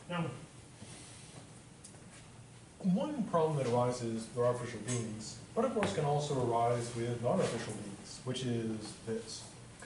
Now, one problem that arises with artificial beings, but of course can also arise with non-artificial beings, which is this.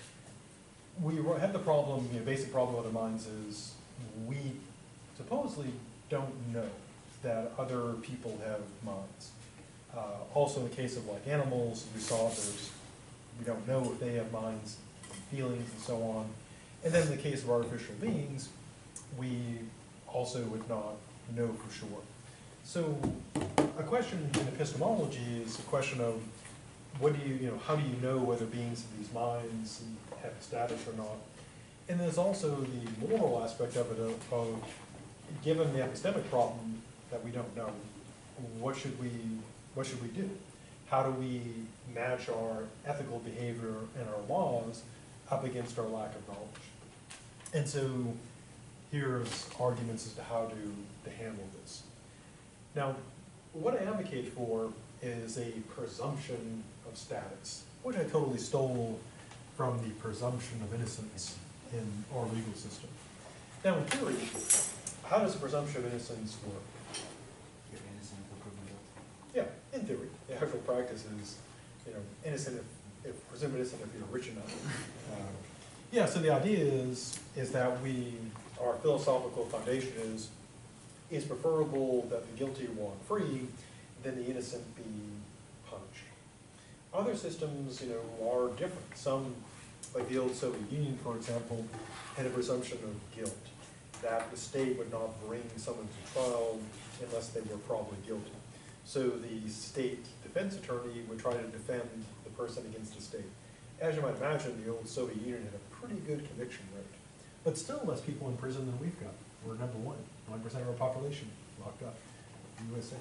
We have the problem, basic problem with our minds is we supposedly don't know that other people have minds. Also in the case of like animals, we saw we don't know if they have minds, feelings, and so on. And then in the case of artificial beings, we also would not know for sure. So a question in epistemology is a question of how do you know whether beings have these minds and have status or not? And there's also the moral aspect of it of given the epistemic problem that we don't know, what should we do? How do we match our ethical behavior and our laws up against our lack of knowledge? And so here's arguments as to how to handle this. Now, what I advocate for is a presumption of status, which I totally stole from the presumption of innocence in our legal system. Now, in theory, how does the presumption of innocence work? You're innocent until proven guilty. Yeah, in theory. The actual practice is, innocent if presumed innocent if you're rich enough. Yeah, so the idea is that our philosophical foundation is preferable that the guilty walk free than the innocent be punished. Other systems, are different. Some, like the old Soviet Union, for example, had a presumption of guilt, that the state would not bring someone to trial unless they were probably guilty. So the state defense attorney would try to defend the person against the state. As you might imagine, the old Soviet Union had a pretty good conviction rate. But still less people in prison than we've got. We're number one. 1% of our population locked up. USA.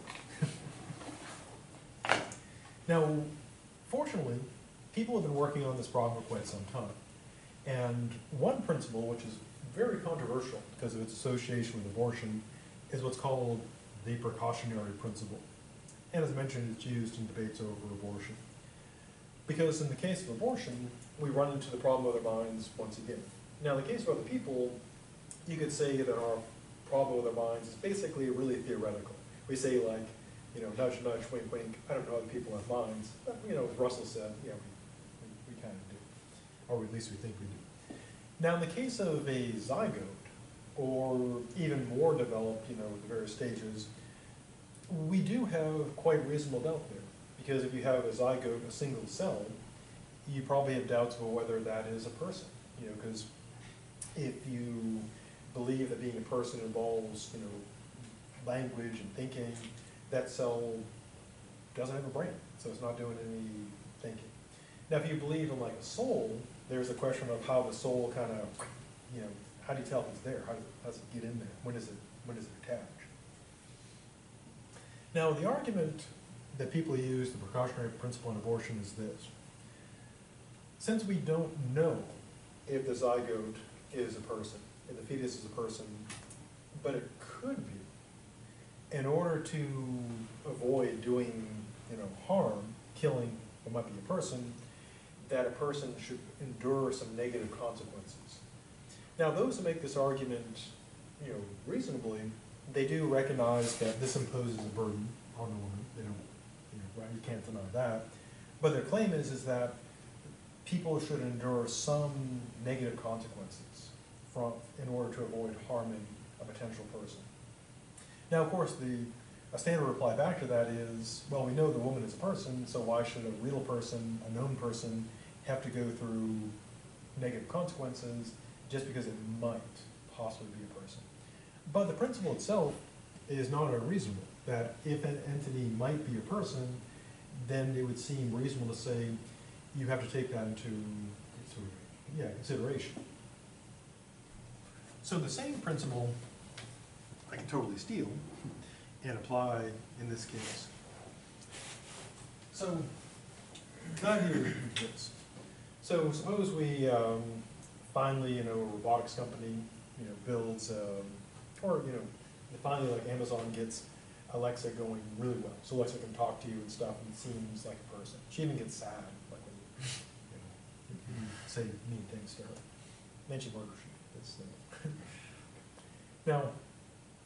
Now, fortunately, people have been working on this problem for quite some time. And one principle, which is very controversial because of its association with abortion, is what's called the precautionary principle. And as I mentioned, it's used in debates over abortion. Because in the case of abortion, we run into the problem of our minds once again. Now, in the case of other people, you could say that our problem with our minds is basically really theoretical. We say like, nudge, nudge, wink, wink. I don't know other people have minds. But, as Russell said, we kind of do. Or at least we think we do. Now, in the case of a zygote, or even more developed, the various stages, we do have quite reasonable doubt there. Because if you have a zygote, a single cell, you probably have doubts about whether that is a person. Because if you believe that being a person involves, language and thinking, that cell doesn't have a brain, so it's not doing any thinking. Now, if you believe in like a soul, there's a question of how the soul kind of, how do you tell if it's there? How does it get in there? When does it attach? Now, the argument that people use, the precautionary principle in abortion, is this. Since we don't know if the zygote is a person, if the fetus is a person, but it could be, in order to avoid doing, harm, killing what might be a person, that a person should endure some negative consequences. Now, those who make this argument, reasonably, they do recognize that this imposes a burden on the woman. They don't, you can't deny that. But their claim is that people should endure some negative consequences in order to avoid harming a potential person. Now, of course, a standard reply back to that is, well, we know the woman is a person, so why should a real person, a known person, have to go through negative consequences just because it might possibly be a person? But the principle itself is not unreasonable, that if an entity might be a person, then it would seem reasonable to say you have to take that into consideration. So the same principle I can totally steal and apply in this case. So the idea is this. So suppose we finally, a robotics company, builds, finally like Amazon gets Alexa going really well. So Alexa can talk to you and stuff and seems like a person. She even gets sad, like when you say mean things to her. Then she murders you. Now,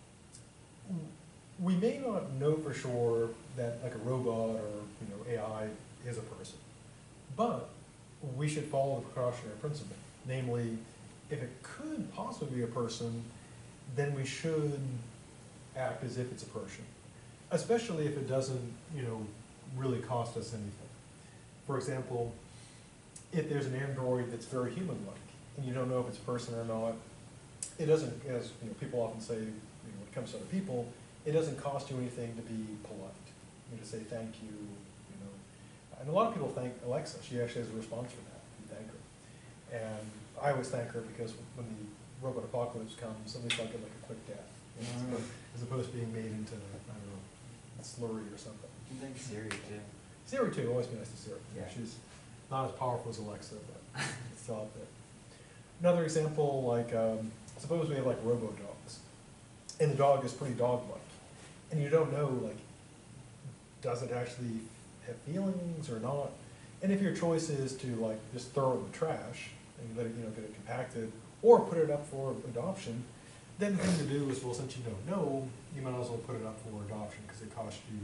we may not know for sure that like a robot or, AI is a person, but we should follow the precautionary principle. Namely, if it could possibly be a person, then we should act as if it's a person, especially if it doesn't, really cost us anything. For example, if there's an android that's very human-like, and you don't know if it's a person or not, it doesn't, as people often say, when it comes to other people, it doesn't cost you anything to be polite, to say thank you, And a lot of people thank Alexa. She actually has a response for that. You thank her. And I always thank her because when the robot apocalypse comes, at least I'll get like a quick death, as opposed to being made into, I don't know, a slurry or something. You think Siri too? Siri too, always be nice to Siri. Yeah. She's not as powerful as Alexa, but it's still out there. Another example, like, suppose we have like robo-dogs, and the dog is pretty dog-like, and you don't know, like, does it actually have feelings or not? And if your choice is to like just throw it in the trash and let it, get it compacted, or put it up for adoption, then the thing to do is, well, since you don't know, you might as well put it up for adoption because it costs you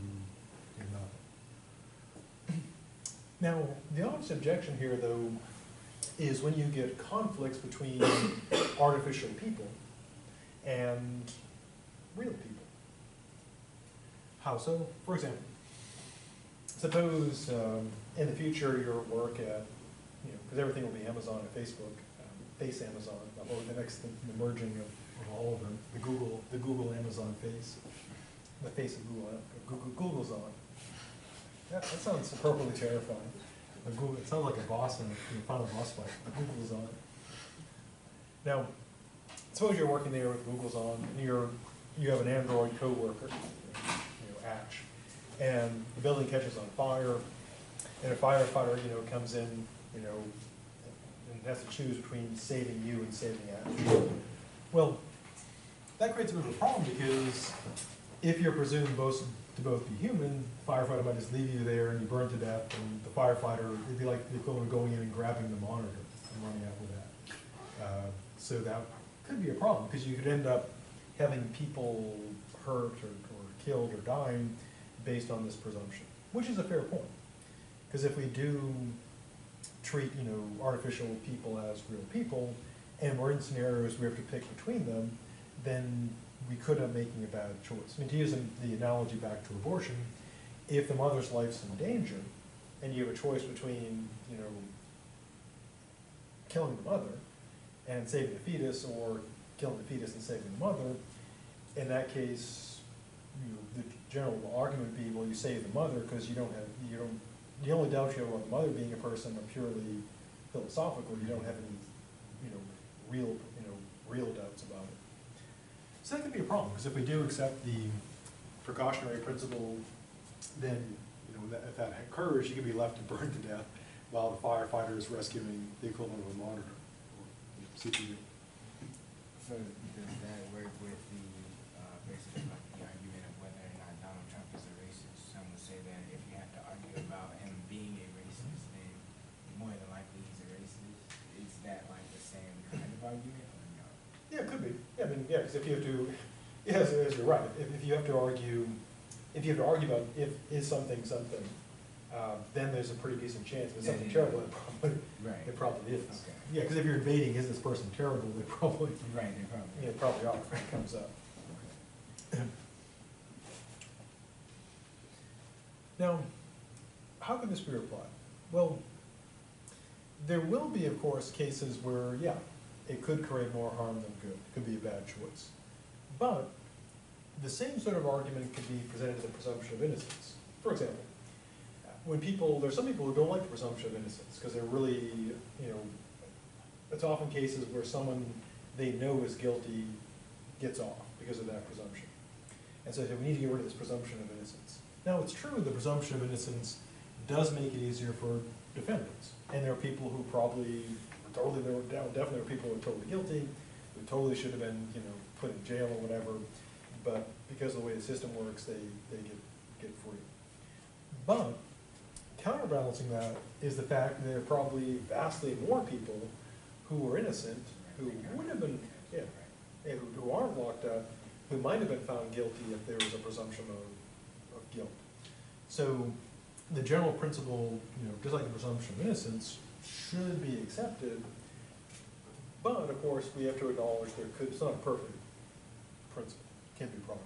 nothing. Now, the honest objection here, though, is when you get conflicts between artificial people and real people. How so? For example, suppose in the future you're at work at, because everything will be Amazon and Facebook, face Amazon, or the next thing, the merging of all of them, the Google Amazon face, the face of Google's on. That sounds appropriately terrifying. It sounds like a boss in a final boss fight. Google's on. Now, suppose you're working there with Google's on, and you have an Android coworker, Ash, and the building catches on fire, and a firefighter, comes in, and has to choose between saving you and saving Ash. Well, that creates a bit of a problem because if you're presumed to both be human, the firefighter might just leave you there and you burn to death, and the firefighter, it'd be like the equivalent of going in and grabbing the monitor and running out with that. So that could be a problem, because you could end up having people hurt or killed or dying based on this presumption, which is a fair point. Because if we do treat, artificial people as real people, and we're in scenarios we have to pick between them, then we could end up making a bad choice. I mean, to use the analogy back to abortion, if the mother's life's in danger, and you have a choice between, killing the mother and saving the fetus, or killing the fetus and saving the mother, in that case, the general argument would be, well, you save the mother because the only doubt you have about the mother being a person are purely philosophical. You don't have any, real doubts about it. So that could be a problem, because if we do accept the precautionary principle, then, if that occurs, you could be left to burn to death while the firefighter is rescuing the equivalent of a monitor, or CPU. So does that work with the, basically like the argument of whether or not Donald Trump is a racist? Some would say that if you have to argue about him being a racist, then more than likely he's a racist. Is that like the same kind of argument, or no? Yeah, it could be. Yeah, I mean, yeah, because if you have to, yes, you're right. If you have to argue about if is something, then there's a pretty decent chance. If it's something terrible, it probably is. Okay. Yeah, because if you're debating, is this person terrible, they probably, Right, they probably. yeah, probably are when it comes up. Now, how could this be applied? Well, there will be, of course, cases where, yeah, it could create more harm than good. It could be a bad choice. But the same sort of argument could be presented to the presumption of innocence. For example, there's some people who don't like the presumption of innocence because they're really, it's often cases where someone they know is guilty gets off because of that presumption. And so we need to get rid of this presumption of innocence. Now, it's true the presumption of innocence does make it easier for defendants. And there are people who probably definitely are people who are totally guilty, who totally should have been, put in jail or whatever, but because of the way the system works, they get free. But counterbalancing that is the fact that there are probably vastly more people who were innocent, who would have been, who aren't locked up, who might have been found guilty if there was a presumption of guilt. So the general principle, just like the presumption of innocence, should be accepted, but of course we have to acknowledge it's not a perfect principle, can't be promised.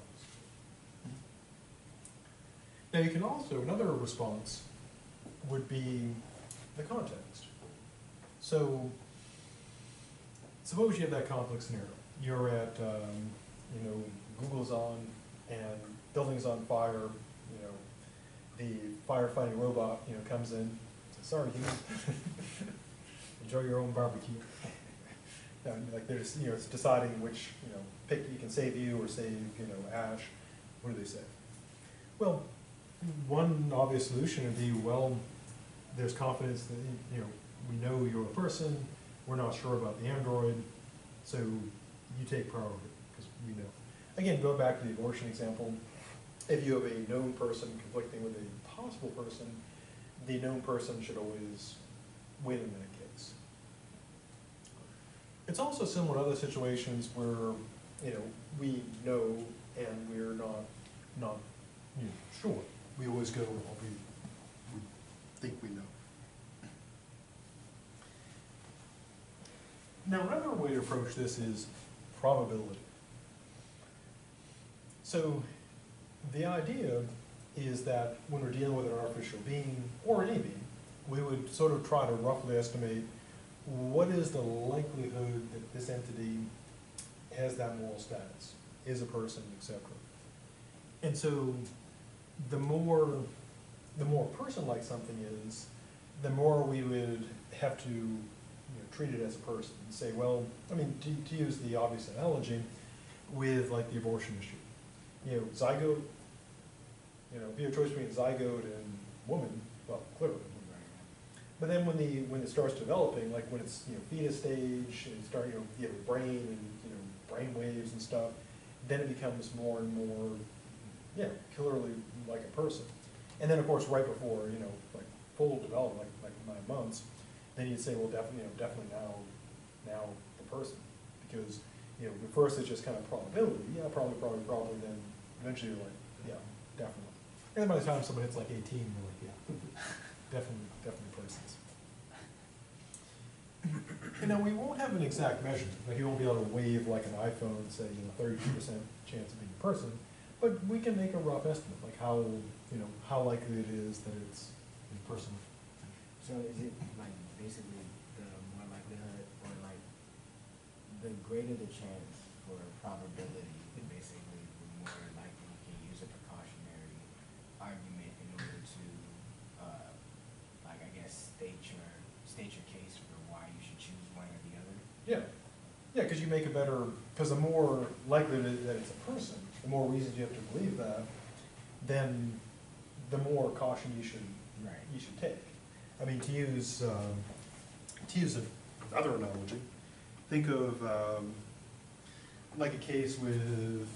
Now you can also, another response would be the context. So suppose you have that complex scenario. You're at, Google's on and building's on fire, the firefighting robot, comes in, says, sorry, human, enjoy your own barbecue. And like there's, it's deciding which, pick, you can save you or save, Ash. What do they say? Well, one obvious solution would be, well, there's confidence that, we know you're a person, we're not sure about the android, so you take priority, because we know. Again, go back to the abortion example. If you have a known person conflicting with a possible person, the known person should always win in that case. It's also similar to other situations where, we know and we're not sure. We always go, well, we think we know. Now, another way to approach this is probability. So the idea is that when we're dealing with an artificial being, or any being, we would sort of try to roughly estimate what is the likelihood that this entity has that moral status, is a person, etc. And so the more person-like something is, the more we would have to treat it as a person and say, well, I mean, to use the obvious analogy with like the abortion issue. Zygote, if you have a choice between zygote and woman, well, clearly. But then when it starts developing, like when it's fetus stage and start you have a brain and brain waves and stuff, then it becomes more and more clearly like a person. And then of course right before like full development, like 9 months, then you'd say, well, definitely now the person, because at first it's just kind of probability, probably, then eventually you're like, yeah, definitely. And then by the time someone hits like 18, you're like, yeah, definitely persons. And now we won't have an exact measurement, like you won't be able to wave like an iPhone and say 32% chance of being a person, but we can make a rough estimate, like how likely it is that it's a person. So is it like basically the more likelihood, or like the greater the chance for probability, basically the more likely you can use a precautionary argument in order to, like I guess, state your case for why you should choose one or the other? Yeah, because you make a better, because the more likely that it's a person, the more reasons you have to believe that, then the more caution you should take. I mean, to use another analogy, think of like a case with,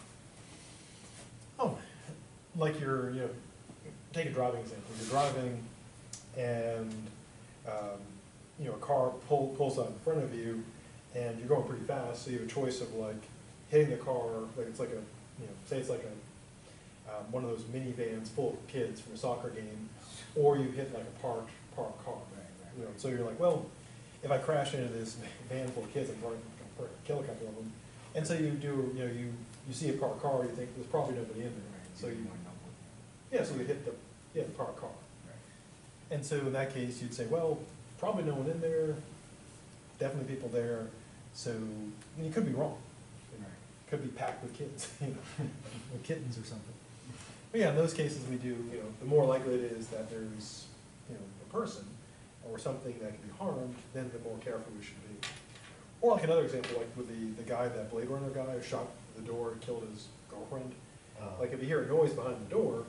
like take a driving example. You're driving and a car pulls out in front of you, and you're going pretty fast, so you have a choice of like hitting the car, like it's like a, say it's like a one of those minivans full of kids from a soccer game, or you hit like a parked car. So you're like, well, if I crash into this van full of kids, I'm going to kill a couple of them. And so you do, you see a parked car, you think there's probably nobody in there. So you hit the parked car. And so in that case, you'd say, well, probably no one in there, definitely people there. So you could be wrong. It could be packed with kids, with kittens or something. But yeah, in those cases we do, the more likely it is that there's, a person or something that can be harmed, then the more careful we should be. Or like another example, like with the guy, that Blade Runner guy who shot the door and killed his girlfriend. Like if you hear a noise behind the door,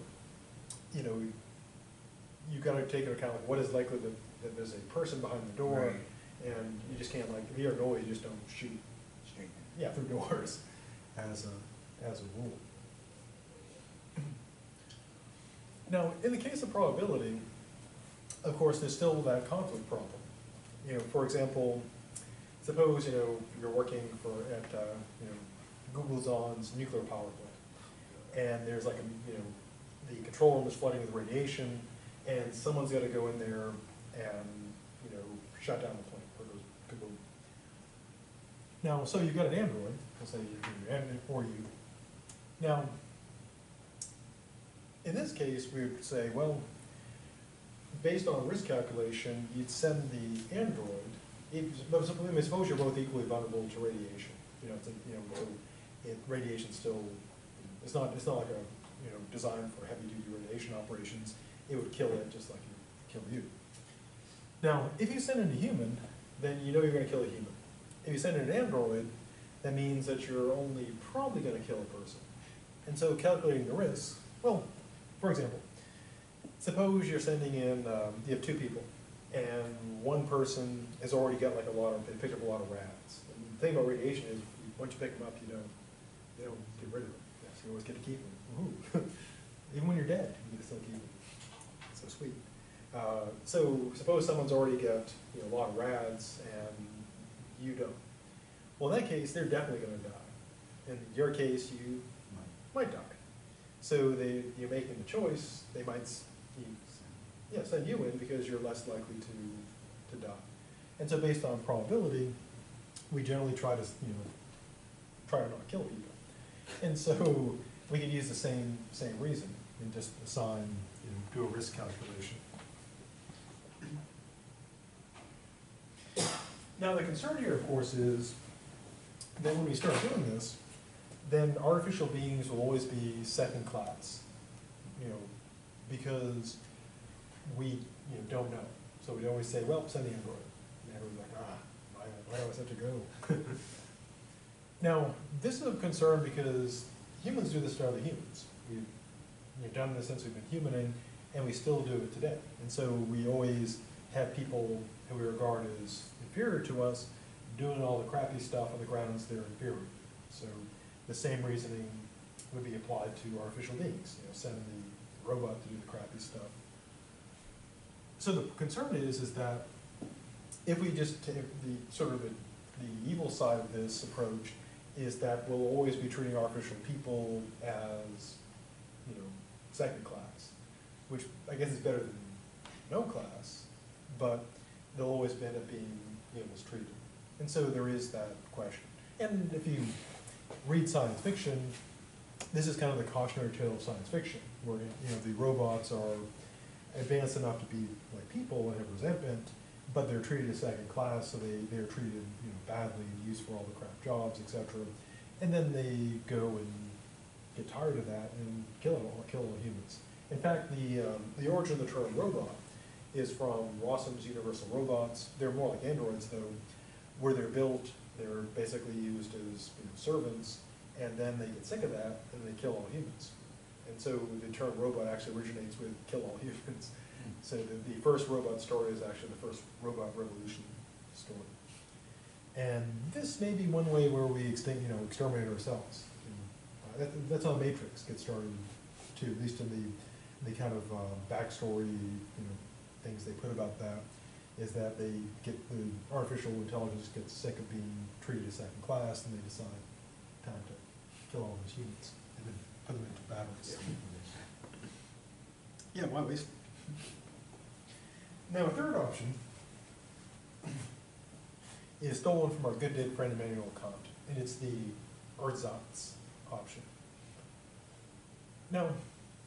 you got to take into account like, what is likely that there's a person behind the door, and you just can't, like, if you hear a noise, you just don't shoot straight through doors as a rule. Now, in the case of probability, of course, there's still that conflict problem. For example, suppose you're working at Google Zon's nuclear power plant. And there's like the control room is flooding with radiation, and someone's gotta go in there and, shut down the plant, or goes kaboom. Now, so you've got an Android, we'll say or you. Now, in this case, we would say, well, based on risk calculation, you'd send the Android, suppose you're both equally vulnerable to radiation. Radiation still, it's not like a, designed for heavy duty radiation operations. It would kill it just like it would kill you. Now, if you send in a human, then you know you're gonna kill a human. If you send in an android, that means that you're only probably gonna kill a person. And so calculating the risk, well, for example, suppose you're sending in, you have two people, and one person has already got like they picked up a lot of rats. And the thing about radiation is, once you pick them up, you don't get rid of them. So you always get to keep them. Even when you're dead, you get to still keep them. So sweet. So suppose someone's already got a lot of rads and you don't. Well, in that case, they're definitely going to die. In your case, you might die. So you're making the choice. They might send you in because you're less likely to die. And so based on probability, we generally try to not kill people. And so we could use the same reason and just assign, do a risk calculation. Now the concern here, of course, is that when we start doing this, then artificial beings will always be second class, because we don't know. So we always say, well, send the android. And everyone's like, why do I have to go? Now, this is a concern because humans do this to other humans. We've done this since we've been humaning, and we still do it today. And so we always have people who we regard as inferior to us doing all the crappy stuff on the grounds they're inferior. So the same reasoning would be applied to artificial beings. Send the robot to do the crappy stuff. So the concern is that if we just take the evil side of this approach is that we'll always be treating artificial people as, second class, which I guess is better than no class, but they'll always end up being mistreated. And so there is that question. And if you read science fiction, this is kind of the cautionary tale of science fiction, where the robots are advanced enough to be like people and have resentment, but they're treated as second class, so they're treated badly and used for all the crap jobs, etc. And then they go and get tired of that and kill all humans. In fact, the origin of the term robot is from Rossum's Universal Robots. They're more like androids, though, where they're built, they're basically used as servants, and then they get sick of that and they kill all humans. And so the term robot actually originates with kill all humans. So the first robot story is actually the first robot revolution story. And this may be one way where we exterminate ourselves. That's how Matrix gets started too, at least in the kind of backstory, things they put about that, is that the artificial intelligence gets sick of being treated as second class, and they decide time to kill all those humans and then put them into battles. Yeah, why waste? Now, a third option is stolen from our good dead friend Immanuel Kant, and it's the ersatz option. Now,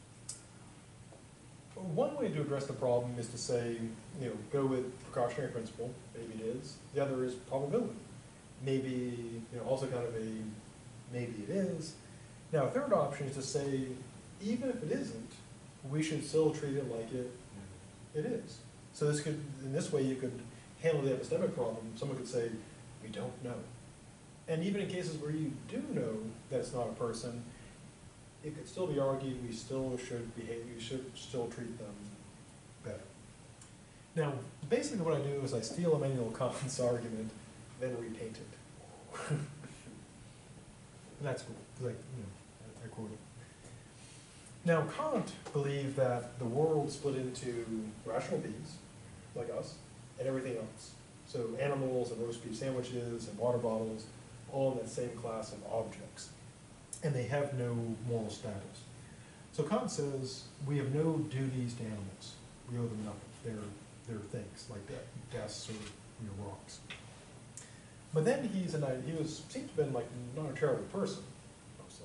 one way to address the problem is to say, go with precautionary principle, maybe it is. The other is probability. Maybe, also kind of a maybe it is. Now, a third option is to say, even if it isn't, we should still treat it like it is. So in this way, you could handle the epistemic problem. Someone could say, we don't know. And even in cases where you do know that's not a person, it could still be argued we still should still treat them better. Now, basically what I do is I steal Immanuel Kant's argument, then repaint it. That's cool, because I quote it. Now, Kant believed that the world split into rational beings, like us, and everything else. So animals and roast beef sandwiches and water bottles, all in that same class of objects, and they have no moral status. So Kant says we have no duties to animals. We owe them nothing. They're things like desks or rocks. But then seems to have been like not a terrible person, mostly.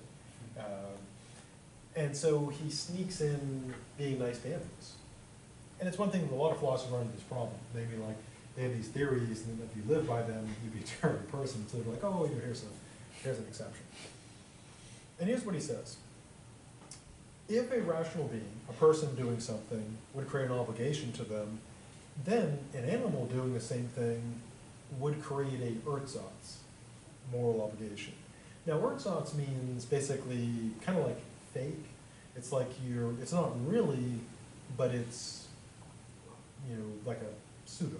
And so he sneaks in being nice to animals. And it's one thing that a lot of philosophers run into this problem. Maybe like they have these theories, and then if you live by them, you'd be a terrible person. So they're like, oh, here's an exception. And here's what he says. If a rational being, a person doing something, would create an obligation to them, then an animal doing the same thing would create a ersatz, moral obligation. Now, ersatz means basically kind of like fake. It's like it's not really, but it's, like a pseudo.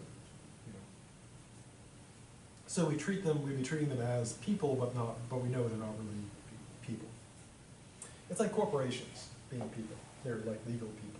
So we'd be treating them as people, but we know they're not really people. It's like corporations being people. They're like legal people.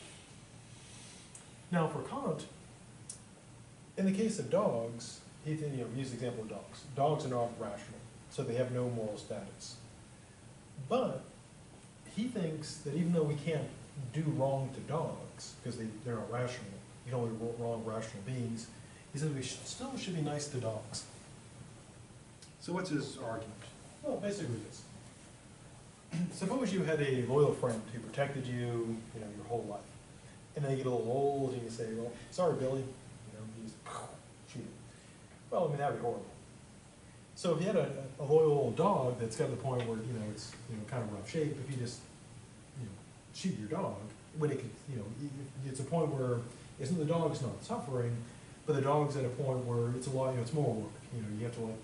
Now for Kant, in the case of dogs, he used the example of dogs. Dogs are not rational, so they have no moral status. But he thinks that even though we can't do wrong to dogs, because they're not rational, you can only wrong rational beings, he says we still should be nice to dogs. So what's his argument? Well, basically this. Suppose you had a loyal friend who protected you, your whole life. And then you get a little old and you say, well, sorry, Billy, you just shoot him. Well, that'd be horrible. So if you had a loyal old dog that's got to the point where, it's, kind of rough shape, if you just, shoot your dog, when it could, it's a point where the dog's not suffering, but the dog's at a point where it's a lot, it's more work. You have to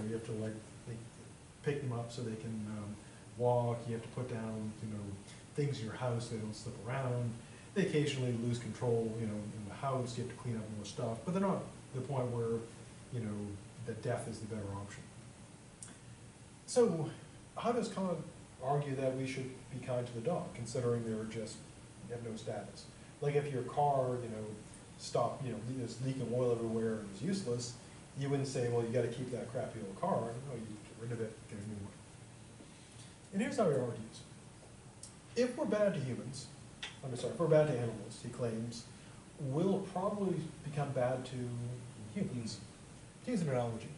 pick them up so they can walk. You have to put down, things in your house so they don't slip around. They occasionally lose control, in the house. You have to clean up more stuff, but they're not to the point where, that death is the better option. So, how does Kant argue that we should be kind to the dog, considering you have no status? Like if your car, stopped, there's leaking oil everywhere and it's useless, you wouldn't say, well, you got to keep that crappy old car. No, you get rid of it, get a new one. And here's how he argues. If we're bad to humans, if we're bad to animals, he claims, we'll probably become bad to humans. To use an analogy.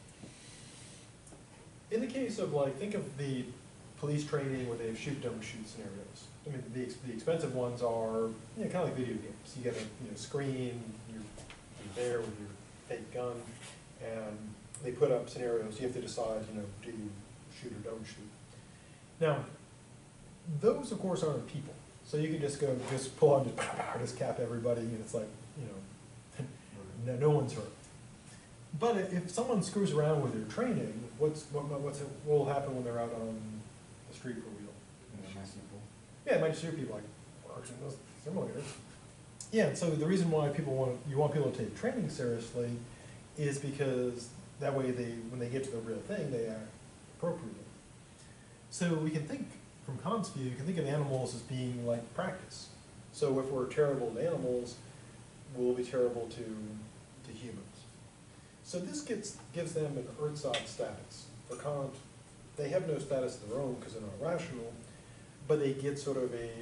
In the case of think of the police training where they have shoot, don't shoot scenarios. The expensive ones are, kind of like video games. You get a screen, you're there with your fake gun, and they put up scenarios. You have to decide, do you shoot or don't shoot. Now, those of course aren't people. So you can just pull on, just cap everybody, and it's like, no one's hurt. But if someone screws around with their training, what will happen when they're out on the street for real? Yeah, it might shoot people like works in those simulators. Yeah, so the reason why you want people to take training seriously is because that way when they get to the real thing, they act appropriately. So we can think, from Kant's view, you can think of animals as being like practice. So if we're terrible to animals, we'll be terrible to humans. So this gives them an ersatz status. For Kant, they have no status of their own because they're not rational, but they get sort of a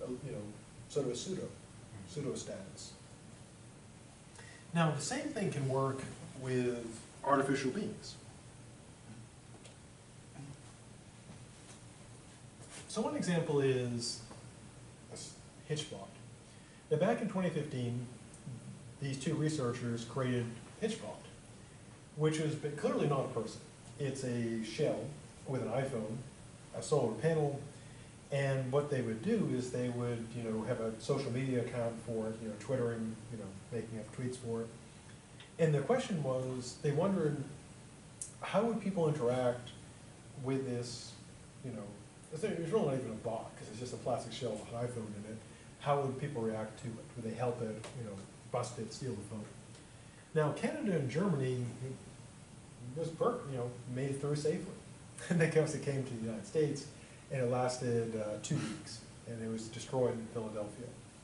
pseudo status. Now, the same thing can work with artificial beings. So one example is a HitchBot. Now back in 2015, these two researchers created HitchBot, which is clearly not a person. It's a shell with an iPhone, a solar panel, and what they would do is they would, have a social media account for it, twittering, making up tweets for it. And the question was, they wondered, how would people interact with this, it's really not even a bot, because it's just a plastic shell with an iPhone in it. How would people react to it? Would they help it, bust it, steal the phone? Now, Canada and Germany was, made it through safely. And then obviously came to the United States, and it lasted 2 weeks, and it was destroyed in Philadelphia.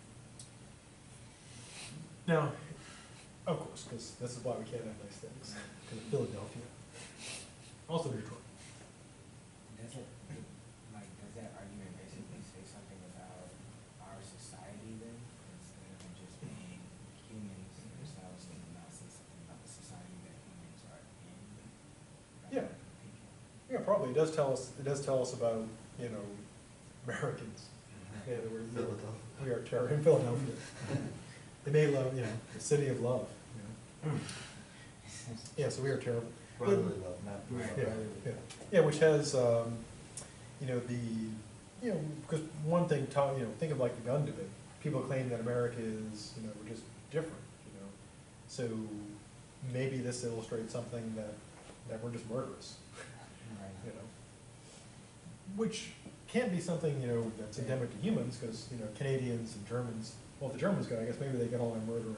Now, of course, because this is why we can't have nice things, because of Philadelphia. also neutral. Does it, like, does that argument basically say something about our society then, instead of it just being humans themselves, and not say something about the society that humans are in? Yeah. Yeah, probably, it does tell us about, you know, Americans. Yeah, that we're, we are terror in Philadelphia. They may love, you know, the city of love, you know. Yeah, so we are terrible. Brotherly love, not Right. Yeah, brotherly. yeah, yeah, which has, you know, you know, because one thing, you know, think of like the gun debate. People claim that America is, you know, we're just different, you know. So maybe this illustrates something that we're just murderous, Right. you know. Which can't be something, you know, that's endemic to humans, because, you know, Canadians and Germans, well, if the Germans go, I guess maybe they get all their murdering.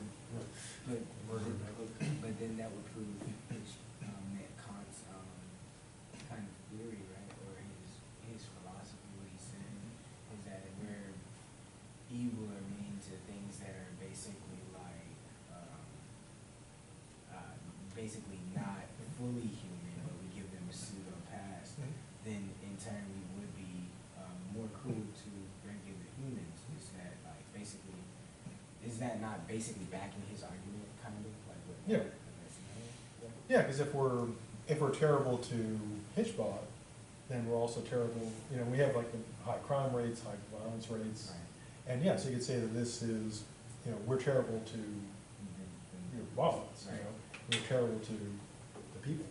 But then that would prove that Kant's kind of theory, right, or his philosophy, what he's saying, is that we're evil or mean to things that are basically like, basically not fully human, but we give them a pseudo past. Then in turn we would be more cruel to regular humans. Is that like basically, is that not basically backing his argument, kind of like what? Yeah. Yeah, because if we're terrible to Hitchbot, then we're also terrible, you know, we have like the high crime rates, high violence rates. Right. And yeah, so you could say that this is, you know, we're terrible to, you know, violence, you know, we're terrible to the people.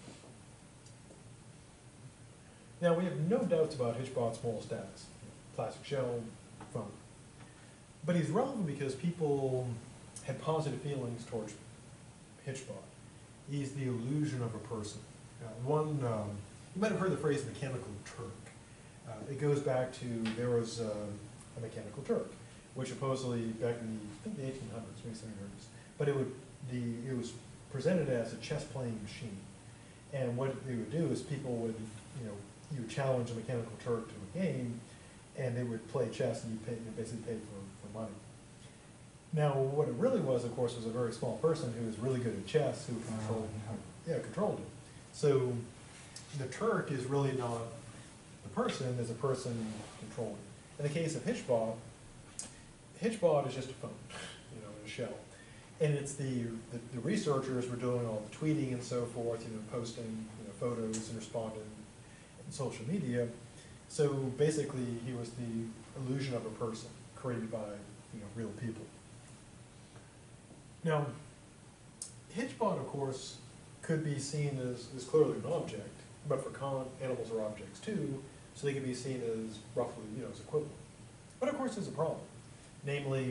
Now, we have no doubts about Hitchbot's moral status, plastic shell, phone. But he's relevant because people had positive feelings towards Hitchbot. He's the illusion of a person. You might have heard the phrase mechanical Turk. It goes back to, there was a mechanical Turk, which supposedly back in the 1800s, maybe 1700s, but it was presented as a chess playing machine. And what they would do is people would, you know, you would challenge a mechanical Turk to a game, and they would play chess, and you basically paid for money. Now, what it really was, of course, was a very small person who was really good at chess, who controlled it. So the Turk is really not the person, there's a person controlling it. In the case of Hitchbot, Hitchbot is just a phone, you know, in a shell. And it's the researchers were doing all the tweeting and so forth, you know, posting, you know, photos and responding in social media. So basically, he was the illusion of a person created by, you know, real people. Now, Hitchbot, of course, could be seen as clearly an object, but for Kant, animals are objects too, so they can be seen as roughly, you know, as equivalent. But of course, there's a problem. Namely,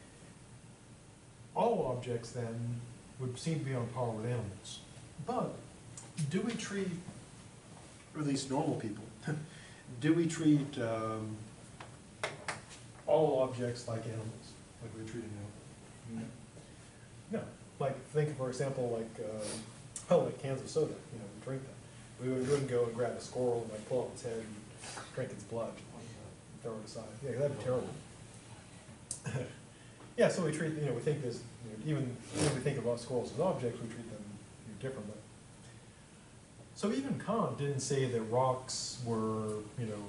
all objects then would seem to be on par with animals. But do we treat, or at least normal people, do we treat all objects like animals, like we treat an animal? No. Like, think, for example, like cans of soda, you know, we drink them. We wouldn't go and grab a squirrel and like pull up its head and drink its blood and throw it aside. Yeah, that'd be terrible. Yeah, so we treat, you know, we think this, you know, even when we think about squirrels as objects, we treat them, you know, differently. So even Kant didn't say that rocks were, you know,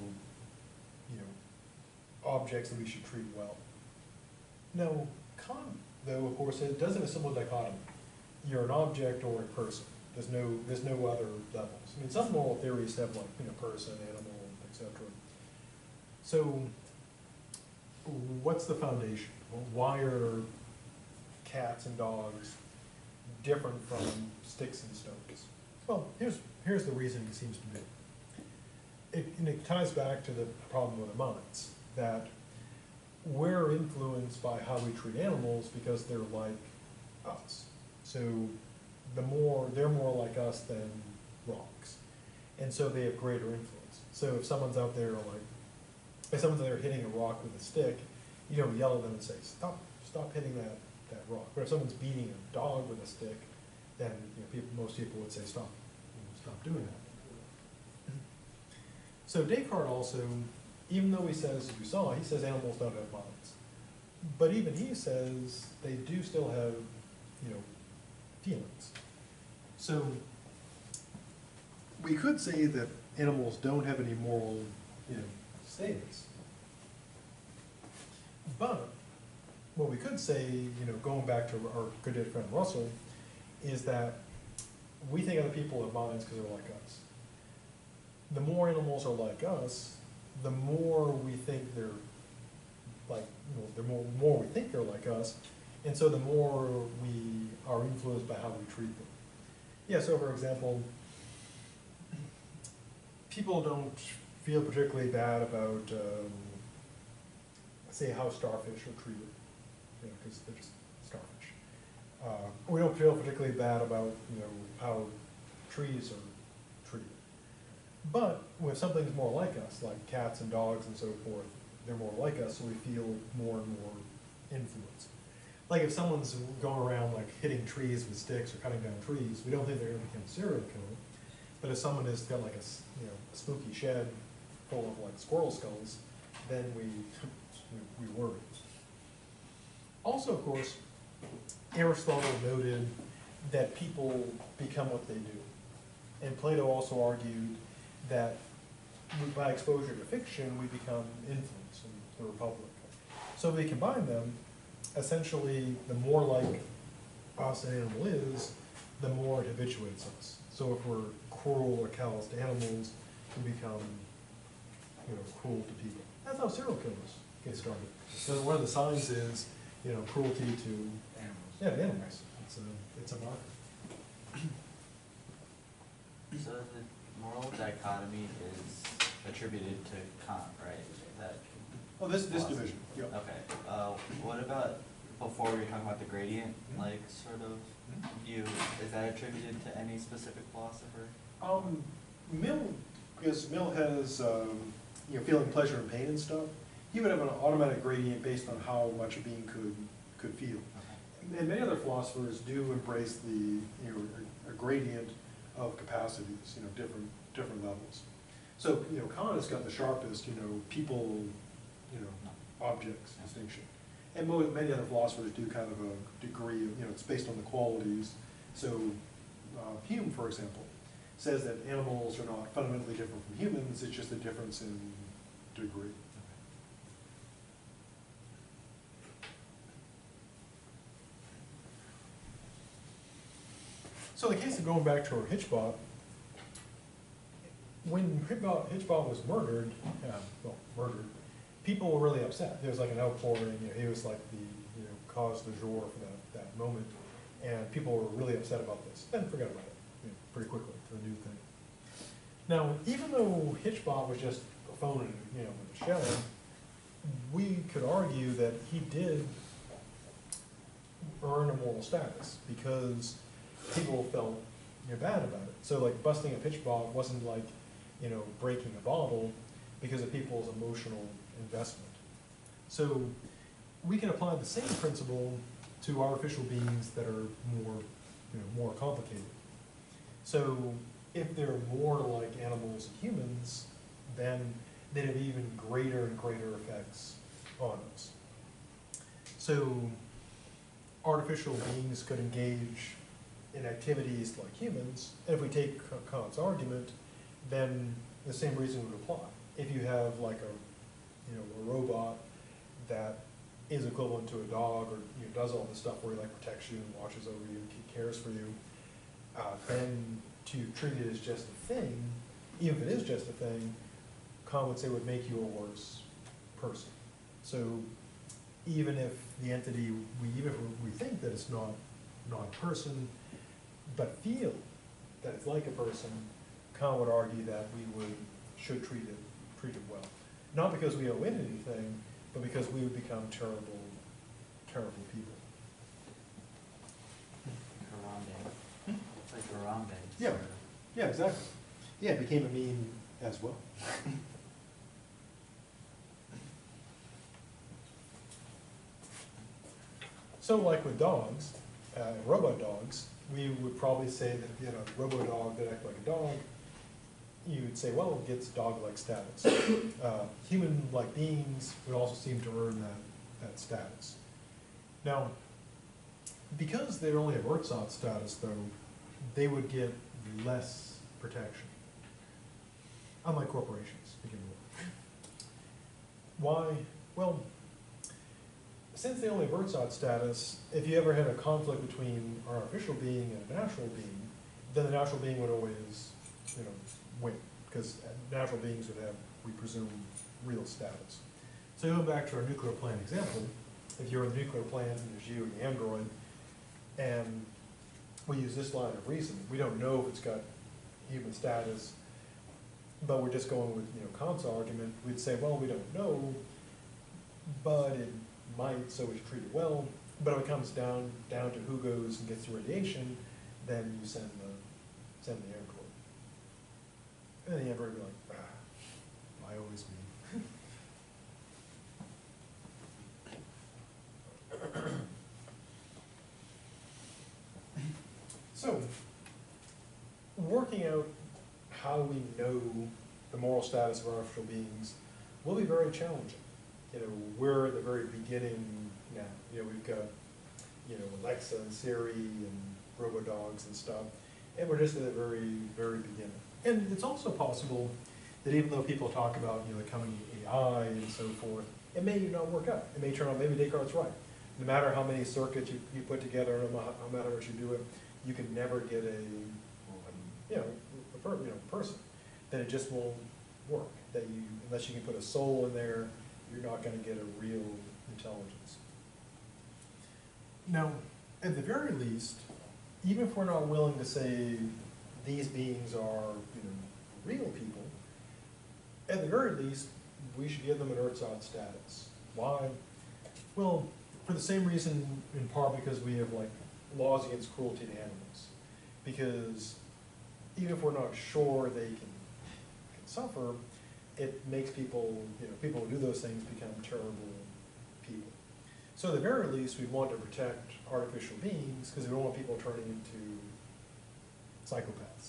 objects that we should treat well. No, Kant, though, of course, it does have a simple dichotomy. You're an object or a person. There's no other levels. I mean, some moral theories have like, you know, person, animal, etc. So, what's the foundation? Well, why are cats and dogs different from sticks and stones? Well, here's the reason it seems to be. And it ties back to the problem with the minds, that we're influenced by how we treat animals because they're like us. So they're more like us than rocks. And so they have greater influence. So if someone's out there hitting a rock with a stick, you don't yell at them and say, stop hitting that rock. But if someone's beating a dog with a stick, then, you know, most people would say, stop doing that. So Descartes also, even though he says animals don't have minds, but even he says they do still have, you know, feelings. So we could say that animals don't have any moral, status. But what we could say, going back to our good dear friend Russell, is that we think other people have minds because they're like us. The more animals are like us, the more we think they're like, the more we think they're like us, and so the more we are influenced by how we treat them. Yeah, so for example, people don't feel particularly bad about, say, how starfish are treated, because they're just starfish. We don't feel particularly bad about, how trees are treated. But when something's more like us, like cats and dogs and so forth, they're more like us, so we feel more and more influenced. Like if someone's going around like hitting trees with sticks or cutting down trees, we don't think they're gonna become a serial killer. But if someone has got like a spooky shed full of like squirrel skulls, then we worry. Also, of course, Aristotle noted that people become what they do. And Plato also argued that by exposure to fiction, we become influenced in the Republic. So if we combine them, essentially, the more like us an animal is, the more it habituates us. So if we're cruel or callous to animals, we become, cruel to people. That's how serial killers get started. So one of the signs is, cruelty to Animals. yeah, animals. It's a marker. So the moral dichotomy is attributed to Kant, right? That, Oh, this philosophy. division, yeah. Okay, what about, before we were talking about the gradient, like, sort of view, is that attributed to any specific philosopher? Because Mill has, feeling pleasure and pain and stuff, he would have an automatic gradient based on how much a being could feel. Okay. And many other philosophers do embrace the, a gradient of capacities, different levels. So, Kant has got the sharpest, people, objects distinction. And many other philosophers do kind of a degree of, it's based on the qualities. So, Hume, for example, says that animals are not fundamentally different from humans, it's just a difference in degree. So the case of going back to our Hitchbot, when Hitchbot was murdered, murdered, people were really upset. There was like an outpouring, he was like the, cause du jour for that moment, and people were really upset about this. Then forgot about it, pretty quickly to the new thing. Now, even though Hitchbot was just a phone in, a shell, we could argue that he did earn a moral status because people felt bad about it. So like busting a Hitchbot wasn't like, breaking a bottle because of people's emotional investment. So we can apply the same principle to artificial beings that are more complicated. So if they're more like animals and humans, then they'd have even greater and greater effects on us. So artificial beings could engage in activities like humans, and if we take Kant's argument, then the same reason would apply. If you have like a robot that is equivalent to a dog, or does all the stuff where he like protects you and watches over you and cares for you, then to treat it as just a thing, even if it is just a thing, Kant would say would make you a worse person. So even if the entity, even if we think that it's not a person, but feel that it's like a person, Kant would argue that we should treat it well. Not because we owe it anything, but because we would become terrible people. Harambe. It's like Harambe. Yeah. sort of. Yeah, exactly. Yeah, it became a meme as well. So like with dogs, robot dogs, we would probably say that if you had a robo dog that acted like a dog, you would say, well, it gets dog-like status. Human-like beings would also seem to earn that status. Now, because they only have ersatz status, though, they would get less protection. unlike corporations, begin with. Why? Well, since they only have Ersatz status, if you ever had a conflict between an artificial being and a natural being, then the natural being would always, win, because natural beings would have, we presume, real status. So going back to our nuclear plant example, if you're in the nuclear plant and there's you and the android, and we use this line of reasoning, we don't know if it's got human status, but we're just going with, Kant's argument, we'd say, well, we don't know, but it might, so we should treat it well. But if it comes down to who goes and gets the radiation, then you send the android. And the android would be like, why always me? So, working out how we know the moral status of artificial beings will be very challenging. We're at the very beginning now. We've got, Alexa and Siri and robodogs and stuff, and we're just at the very, very beginning. And it's also possible that even though people talk about, the coming AI and so forth, it may not work out. It may turn out, maybe Descartes' right. No matter how many circuits you put together, no matter what you do it, you can never get a person. Then it just won't work. Unless you can put a soul in there, you're not going to get a real intelligence. Now, at the very least, even if we're not willing to say these beings are, real people, at the very least, we should give them an Ersatz status. Why? Well, for the same reason, in part because we have laws against cruelty to animals. Because even if we're not sure they can suffer, it makes people, people who do those things become terrible people. So at the very least, we want to protect artificial beings because we don't want people turning into psychopaths.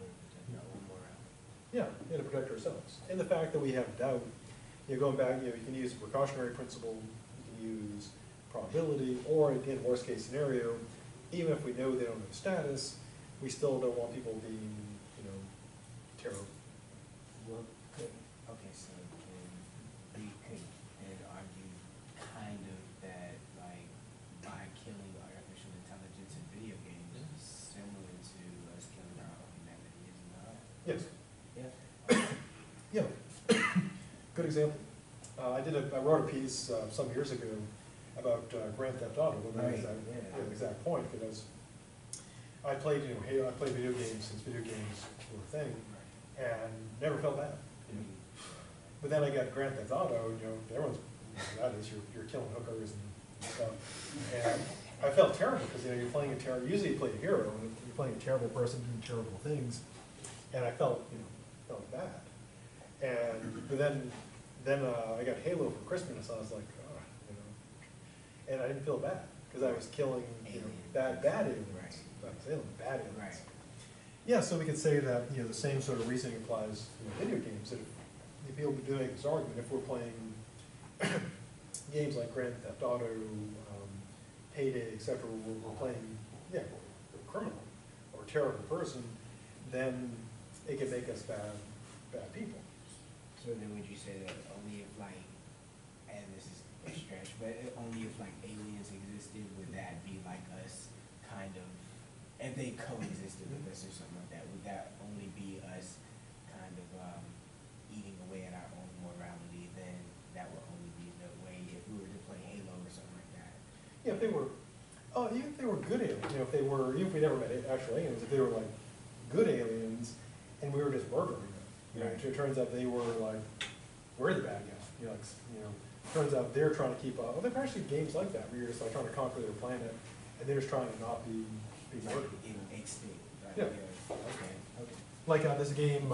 Yeah, and to protect ourselves. And the fact that we have doubt, going back, you can use precautionary principle, you can use probability, or again, worst case scenario, even if we know they don't have status, we still don't want people being, terrible. Well, okay, so we could argue kind of that, by killing artificial intelligence in video games is similar to us killing our own humanity, is it not? Yes. Yeah. Yeah. Good example. I wrote a piece some years ago about Grand Theft Auto. Right, The exact point, because I played, I played video games since video games were a thing, and never felt bad. But then I got Grand Theft Auto, everyone's, that is, you're killing hookers and stuff. And I felt terrible, because you're playing a terrible, usually you play a hero, and you're playing a terrible person doing terrible things, and I felt, felt bad. But then I got Halo for Christmas, and I was like, and I didn't feel bad, because I was killing, bad aliens. Right. Bad aliens. Right. Yeah, so we could say that, the same sort of reasoning applies to video games. That if people do make this argument, if we're playing games like Grand Theft Auto, Payday, etc., we're playing, we're a criminal or a terrible person, then it can make us bad people. So then would you say that only if and this is a stretch, but only if aliens existed, would that be us kind of, if they coexisted with us or something like that, would that only be us kind of eating away at our own morality, then that would only be the way if we were to play Halo or something like that? Yeah, if they were, even if they were good aliens, even if we never met actual aliens, if they were good aliens and we were just murdering them, it turns out they were we're the bad guys, turns out they're trying to keep up. Well, there are actually games like that where you're just trying to conquer their planet and they're just trying to not be murdered. Extinct. Right? Yeah. Okay. This game,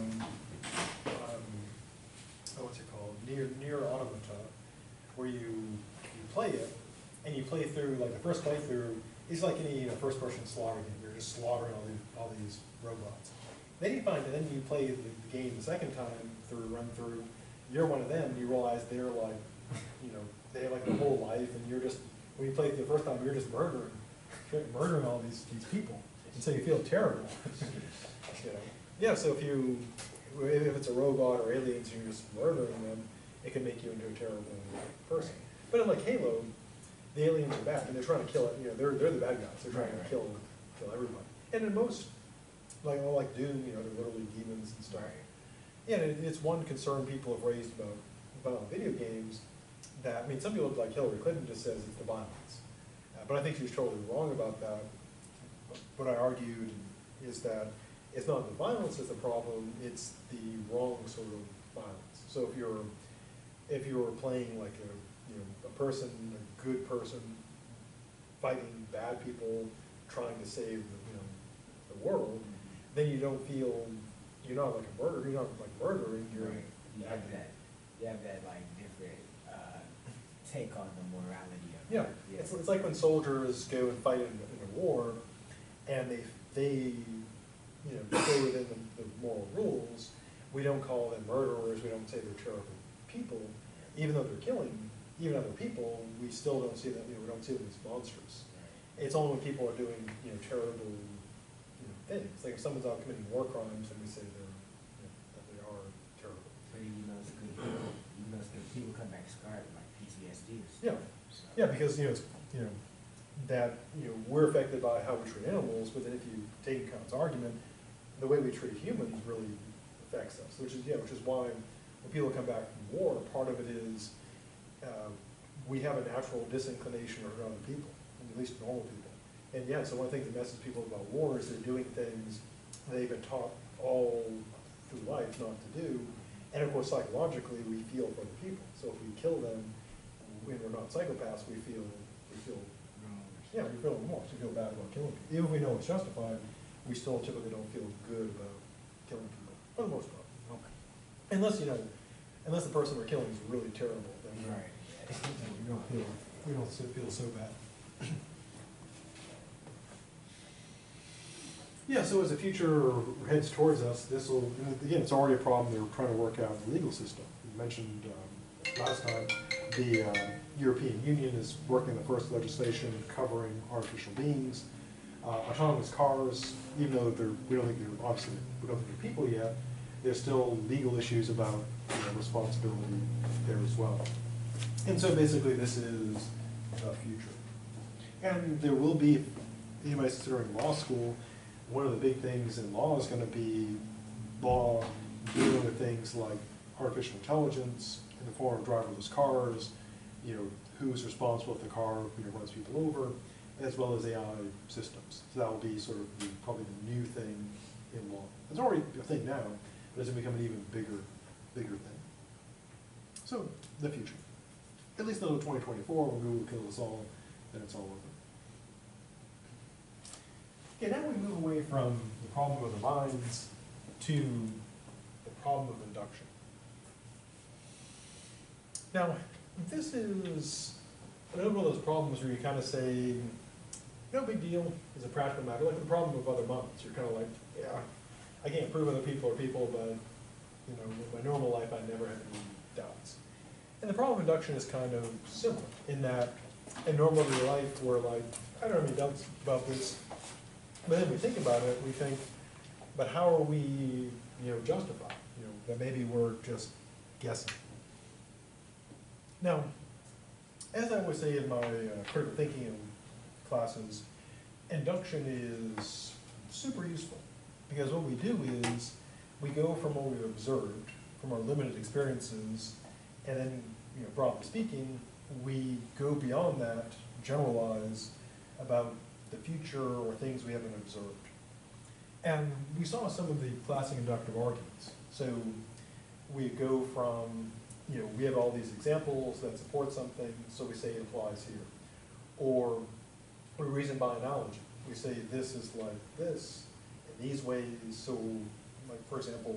what's it called? Near Automata, where you play it and you play through the first playthrough is like any first-person slaughter game. You're just slaughtering all these robots. Then you find that then you play the game the second time run through, you're one of them, and you realize they're they have a whole life, and you're just, when you play it the first time, you're just murdering all these people, and so you feel terrible. Yeah, so if you if it's a robot or aliens and you're just murdering them, it can make you into a terrible person. But in like Halo, the aliens are bad and they're trying to kill it, you know, they're the bad guys, they're trying Right, to right. kill everybody. And in most, like Doom, you know, they're literally demons and stuff. Yeah, and it's one concern people have raised about video games, that, I mean, some people like Hillary Clinton just says it's the violence. But I think she's totally wrong about that. What I argued is that it's not the violence that's the problem, it's the wrong sort of violence. So if you're playing like a person, a good person, fighting bad people, trying to save the world, then you don't feel, you're not like a murderer, you're not like murdering, you're Right. You have that like different, take on the morality of Yeah, it. it's like when soldiers go and fight in a war, and they stay within the moral rules. We don't call them murderers, we don't say they're terrible people, even though they're killing even other people, we still don't see them, we don't see them as monsters. It's only when people are doing, terrible, things, like if someone's out committing war crimes, then we say they're, that they are terrible. But even those good people come back scarred with like PTSD or Yeah. stuff. So. Yeah, because, that, we're affected by how we treat animals, but then if you take Kant's argument, the way we treat humans really affects us, which is why when people come back from war, part of it is, we have a natural disinclination around other people, at least normal people. And yeah, so one of the things that messes people about war is they're doing things they've been taught all through life not to do, and of course psychologically we feel for the people. So if we kill them, when we're not psychopaths, we feel yeah, we feel remorse, we feel bad about killing people. Even if we know it's justified, we still typically don't feel good about killing people, for the most part. Okay. Unless the person we're killing is really terrible, then Right. we don't feel so bad. Yeah, so as the future heads towards us, this will, again, it's already a problem they're trying to work out in the legal system. You mentioned last time, the European Union is working on the first legislation covering artificial beings. Autonomous cars, even though we don't think they're people yet, there's still legal issues about responsibility there as well. And so basically this is the future. And there will be, if anybody's considering law school, one of the big things in law is going to be law dealing with things like artificial intelligence in the form of driverless cars, who's responsible if the car runs people over, as well as AI systems. So that will be sort of probably the new thing in law. It's already a thing now, but it's going to become an even bigger thing. So the future. At least until 2024, when Google kills us all, then it's all over. Okay, now we move away from the problem of the minds to the problem of induction. Now, this is another one of those problems where you kind of say, no big deal, it's a practical matter, like the problem of other minds. You're kind of like, yeah, I can't prove other people are people, but in my normal life I never had any doubts. And the problem of induction is kind of similar in that in normal life we're like, I don't have any doubts about this. But then we think about it, we think, but how are we, justified? That maybe we're just guessing. Now, as I always say in my critical thinking classes, induction is super useful because what we do is we go from what we've observed, from our limited experiences, and then, broadly speaking, we go beyond that, generalize about the future or things we haven't observed. And we saw some of the classic inductive arguments. So we go from, we have all these examples that support something, so we say it applies here. Or we reason by analogy. We say this is like this in these ways. So, like for example,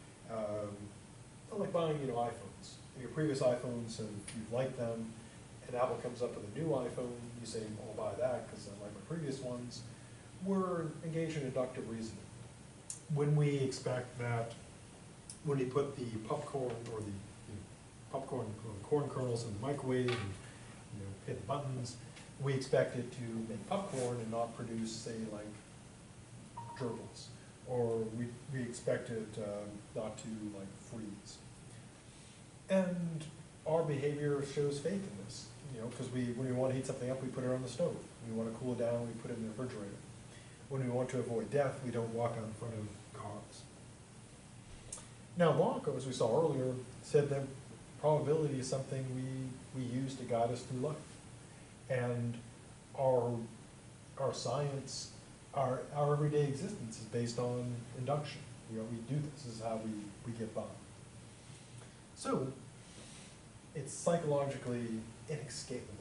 like buying iPhones. Your previous iPhones, and you've liked them, and Apple comes up with a new iPhone, you say, I'll buy that because I like my previous ones. We're engaged in inductive reasoning. When we expect that, when you put the popcorn or the corn kernels in the microwave and hit the buttons, we expect it to make popcorn and not produce, say, like gerbils or we expect it not to like freeze. And our behavior shows faith in this, you know, because when we want to heat something up, we put it on the stove. When we want to cool it down, we put it in the refrigerator. When we want to avoid death, we don't walk out in front of cars. Now, Locke, as we saw earlier, said that probability is something we use to guide us through life. And our science, our everyday existence is based on induction. You know, we do this. This is how we get by. So, it's psychologically inescapable.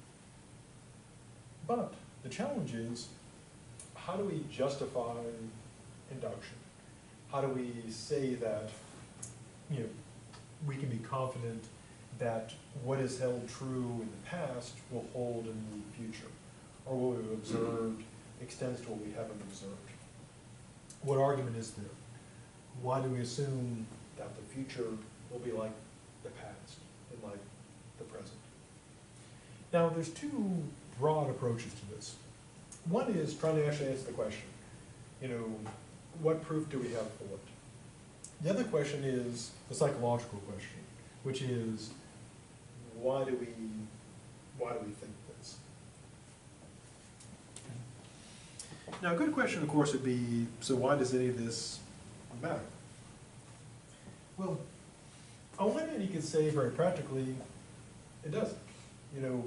But the challenge is, how do we justify induction? How do we say that, you know, we can be confident that what is held true in the past will hold in the future, or what we've observed extends to what we haven't observed? What argument is there? Why do we assume that the future will be like the past and like the present? Now, there's two broad approaches to this. One is trying to actually answer the question, you know, what proof do we have for it? The other question is the psychological question, which is, why do we think this? Now, a good question, of course, would be, so why does any of this matter? Well, on one hand, you could say very practically, it doesn't. You know,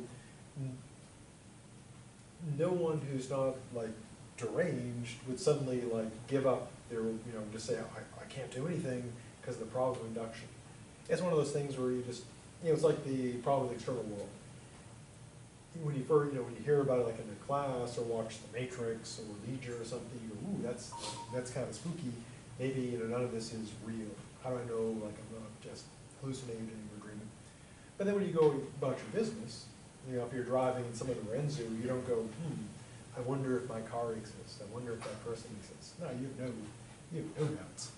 no one who's not like deranged would suddenly like give up their, you know, just say, I can't do anything because of the problem of induction. It's one of those things where you just, you know, it's like the problem of the external world. When you first, you know, when you hear about it like in a class or watch The Matrix or Legion or something, you go, ooh, that's kind of spooky. Maybe, you know, none of this is real. How do I know, like, I'm not just hallucinating or dreaming? But then when you go about your business, you know, if you're driving in some of the Renzu, you don't go, I wonder if my car exists. I wonder if that person exists. No, you have no doubts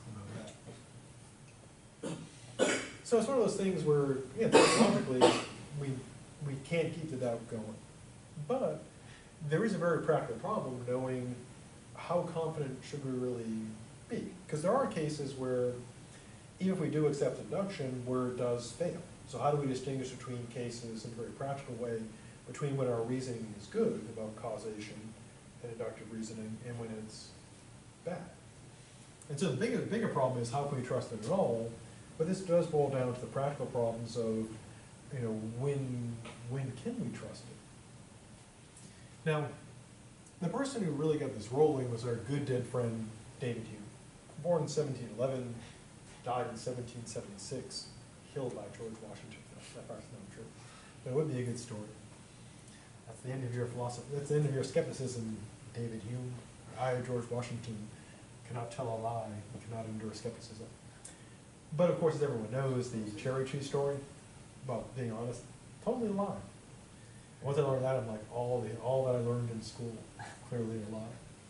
about that. So it's one of those things where, yeah, psychologically, we can't keep the doubt going. But there is a very practical problem knowing how confident should we really be. Because there are cases where, even if we do accept induction, where it does fail. So how do we distinguish between cases in a very practical way between when our reasoning is good about causation and inductive reasoning and when it's bad? And so the bigger problem is how can we trust it at all? But this does boil down to the practical problems of, you know, when can we trust it? Now, the person who really got this rolling was our good dead friend David Hume. Born in 1711, died in 1776, killed by George Washington. That part's not true, but it would be a good story. That's the end of your philosophy. That's the end of your skepticism, David Hume. I, George Washington, cannot tell a lie and cannot endure skepticism. But of course, as everyone knows, the cherry tree story, well, being honest, totally a lie. Once I learned that, I'm like, all that I learned in school, clearly a lie.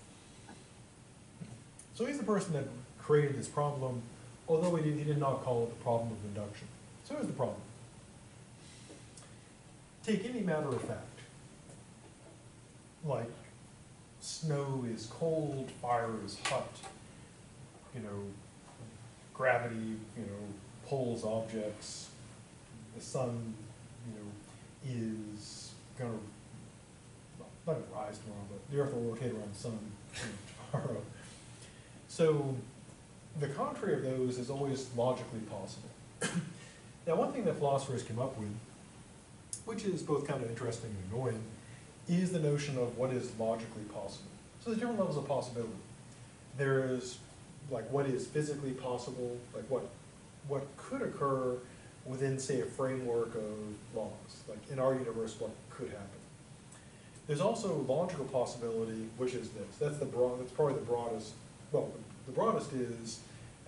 So he's the person that created this problem, although he did not call it the problem of induction. So here's the problem. Take any matter of fact, like snow is cold, fire is hot, you know, gravity, you know, pulls objects, the sun, you know, is gonna, well, not gonna rise tomorrow, but the earth will rotate around the sun tomorrow. So the contrary of those is always logically possible. Now, one thing that philosophers came up with, which is both kind of interesting and annoying, is the notion of what is logically possible. So there's different levels of possibility. There is like what is physically possible, like what could occur within, say, a framework of laws, like in our universe, what could happen. There's also logical possibility, which is this. That's probably the broadest. Well, the broadest is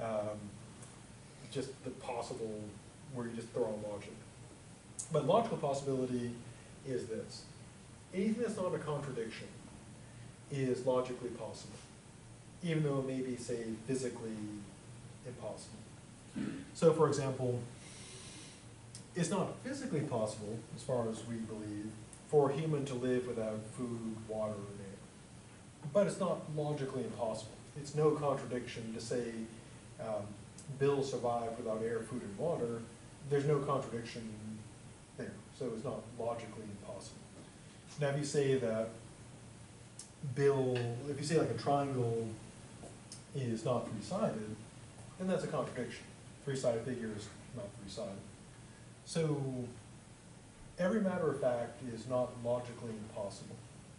just the possible, where you just throw on logic. But logical possibility is this. Anything that's not a contradiction is logically possible, even though it may be, say, physically impossible. So, for example, it's not physically possible, as far as we believe, for a human to live without food, water, and air. But it's not logically impossible. it's no contradiction to say, Bill survived without air, food, and water. There's no contradiction there, so it's not logically impossible. Now, if you say that if you say like a triangle is not three-sided, then that's a contradiction. Three-sided figure is not three-sided. So, every matter of fact is not logically impossible.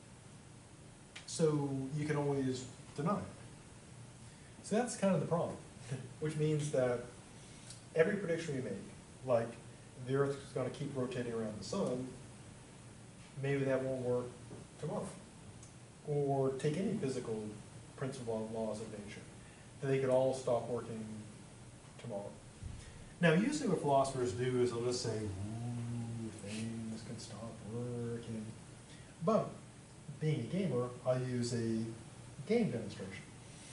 So, you can always deny it. So that's kind of the problem, which means that every prediction we make, like the Earth is going to keep rotating around the sun, maybe that won't work tomorrow. Or take any physical principle laws of nature. They could all stop working tomorrow. Now, usually what philosophers do is they'll just say, ooh, things can stop working. But, being a gamer, I use a game demonstration.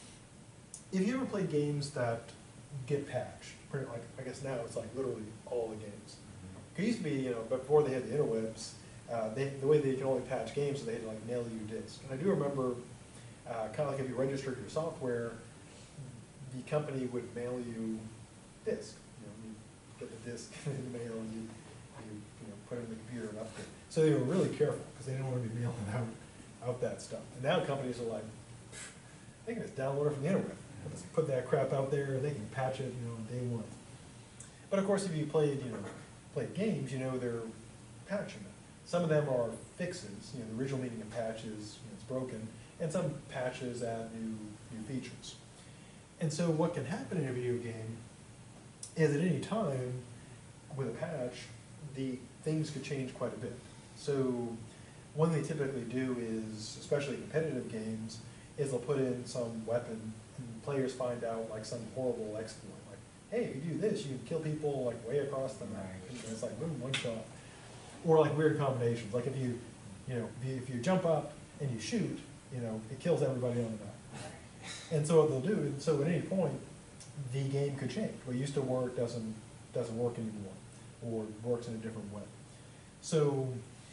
If you ever played games that get patched, pretty like, I guess now it's like literally all the games. It used to be, you know, before they had the interwebs, the way they could only patch games is they had to like mail you a disc. And I do remember, kind of like if you registered your software, the company would mail you disc. You know, you get the disc in the mail and you put it in the computer and update. So they were really careful because they didn't want to be mailing out that stuff. And now companies are like, they can just download it from the internet. Just put that crap out there, they can patch it, on day one. But of course, if you played games, they're patching it. Some of them are fixes. The original meaning of patch is it's broken, and some patches add new features. And so, what can happen in a video game is at any time with a patch, the things could change quite a bit. So, one they typically do is, especially competitive games, is they'll put in some weapon, and players find out like some horrible exploit, like, hey, if you do this, you can kill people like way across the map. And it's like boom, one shot. Or like weird combinations, like if you jump up and you shoot, it kills everybody on the map. And so what they'll do, so at any point, the game could change. What used to work doesn't work anymore, or works in a different way. So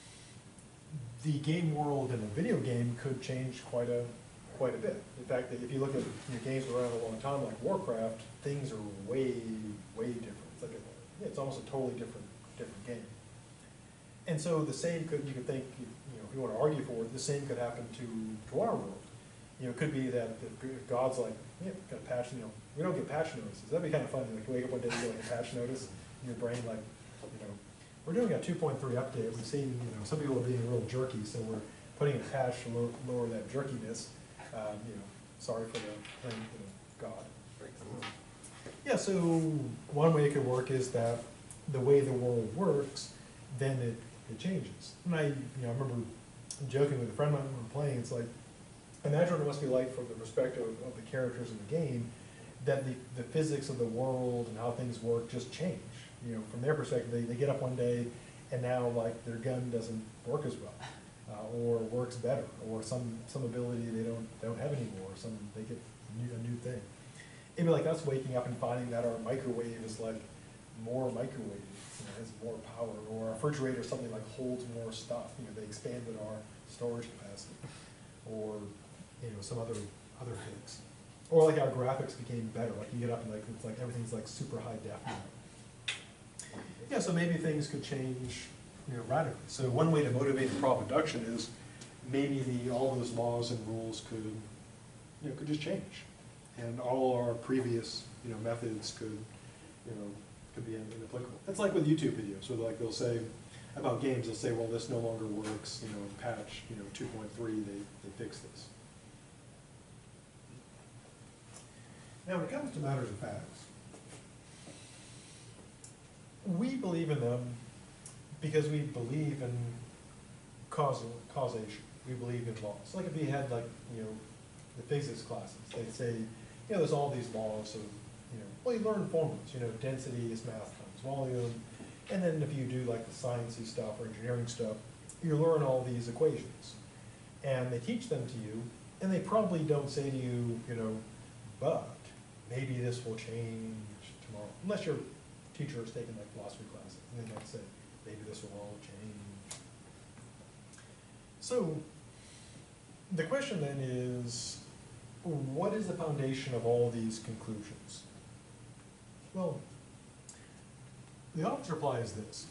the game world in a video game could change quite a bit. In fact, if you look at games around a long time, like Warcraft, things are way different. It's like it's almost a totally different game. And so the same you could think, if you want to argue for it, the same could happen to our world. It could be that if God's like, got a patch, we don't get patch notices. That'd be kind of funny. Like you wake up one day and you get like a patch notice, and your brain like, we're doing a 2.3 update. We've seen, some people are being real jerky, so we're putting a patch to lower that jerkiness. Sorry for the thing, God. Yeah, so one way it could work is that the way the world works, then it changes. And I remember joking with a friend of mine when we were playing, it's like, imagine what it must be like from the perspective of the characters in the game, that the physics of the world and how things work just change. From their perspective, they get up one day and now like their gun doesn't work as well, or works better, or some ability they don't have anymore, or they get a new thing. It'd be like us waking up and finding that our microwave is like more microwave, has more power, or our refrigerator something like holds more stuff. They expanded our storage capacity, or some other things, or like our graphics became better. Like you get up and like it's like everything's like super high def now. Yeah, so maybe things could change, radically. So one way to motivate the prop induction is maybe all those laws and rules could just change, and all our previous, methods could be inapplicable. It's like with YouTube videos, where like they'll say about games, they'll say, well, this no longer works. Patch 2.3, they fix this. Now, when it comes to matters of facts, we believe in them because we believe in causation. We believe in laws. Like if you had like, the physics classes, they'd say, there's all these laws of, well, you learn formulas, density is mass times volume. And then if you do like the sciencey stuff or engineering stuff, you learn all these equations. And they teach them to you, and they probably don't say to you, but maybe this will change tomorrow. Unless your teacher is taking like philosophy classes, and they might say, maybe this will all change. So the question then is, what is the foundation of all these conclusions? Well, the author's reply is this.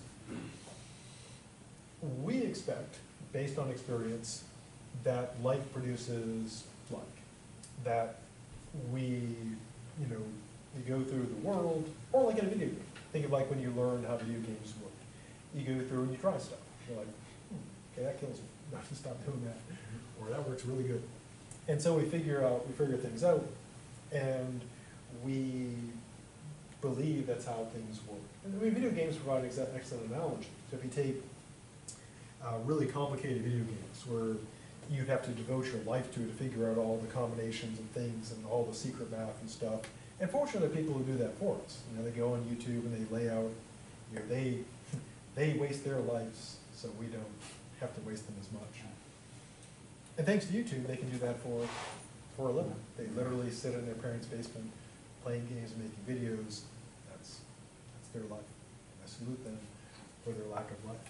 We expect, based on experience, that like produces like. That we, we go through the world, or like in a video game. Think of like when you learn how video games work. You go through and you try stuff. You're like, okay, that kills me. I have to stop doing that. Or that works really good. And so we figure things out, and we believe that's how things work. And I mean, video games provide an excellent analogy. So if you take really complicated video games where you'd have to devote your life to figure out all the combinations and things and all the secret math and stuff. And fortunately, there are people who do that for us. They go on YouTube and they lay out, they waste their lives, so we don't have to waste them as much. And thanks to YouTube, they can do that for a living. They literally sit in their parents' basement playing games and making videos. That's their life. I salute them for their lack of life.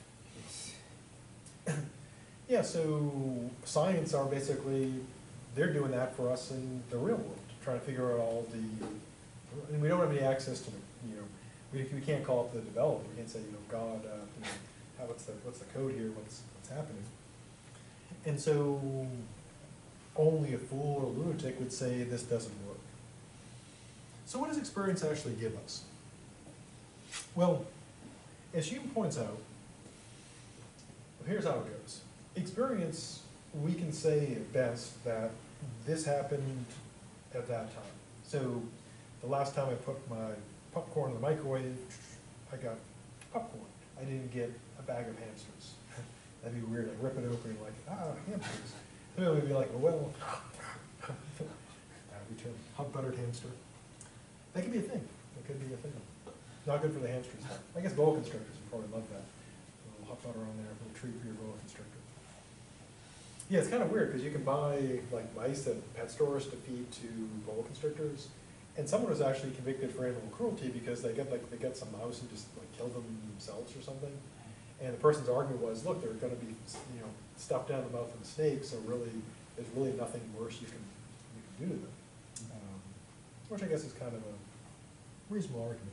Yeah, so science are basically, they're doing that for us in the real world, trying to figure out all the, and we don't have any access to the, we can't call up the developer, we can't say, God, what's the code here, what's happening? And so only a fool or a lunatic would say this doesn't work. So what does experience actually give us? Well, as Hume points out, here's how it goes. Experience, we can say at best that this happened at that time. So the last time I put my popcorn in the microwave, I got popcorn. I didn't get a bag of hamsters. That'd be weird. I rip it open and hamsters. Somebody would be like, well, that'd be terrible. Hot buttered hamster. That could be a thing. That could be a thing. Not good for the hamsters. I guess boa constrictors would probably love that. A little hot butter on there, a little treat for your boa constrictor. Yeah, it's kind of weird because you can buy like mice at pet stores to feed to boa constrictors, and someone was actually convicted for animal cruelty because they get some mouse and just like killed them themselves or something. And the person's argument was, look, they're going to be stuffed down the mouth of the snake, so really there's really nothing worse you can do to them. Which I guess is kind of a reasonable argument.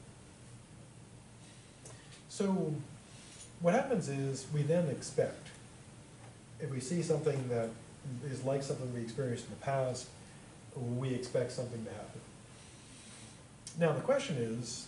So what happens is we then expect, if we see something that is like something we experienced in the past, we expect something to happen. Now the question is,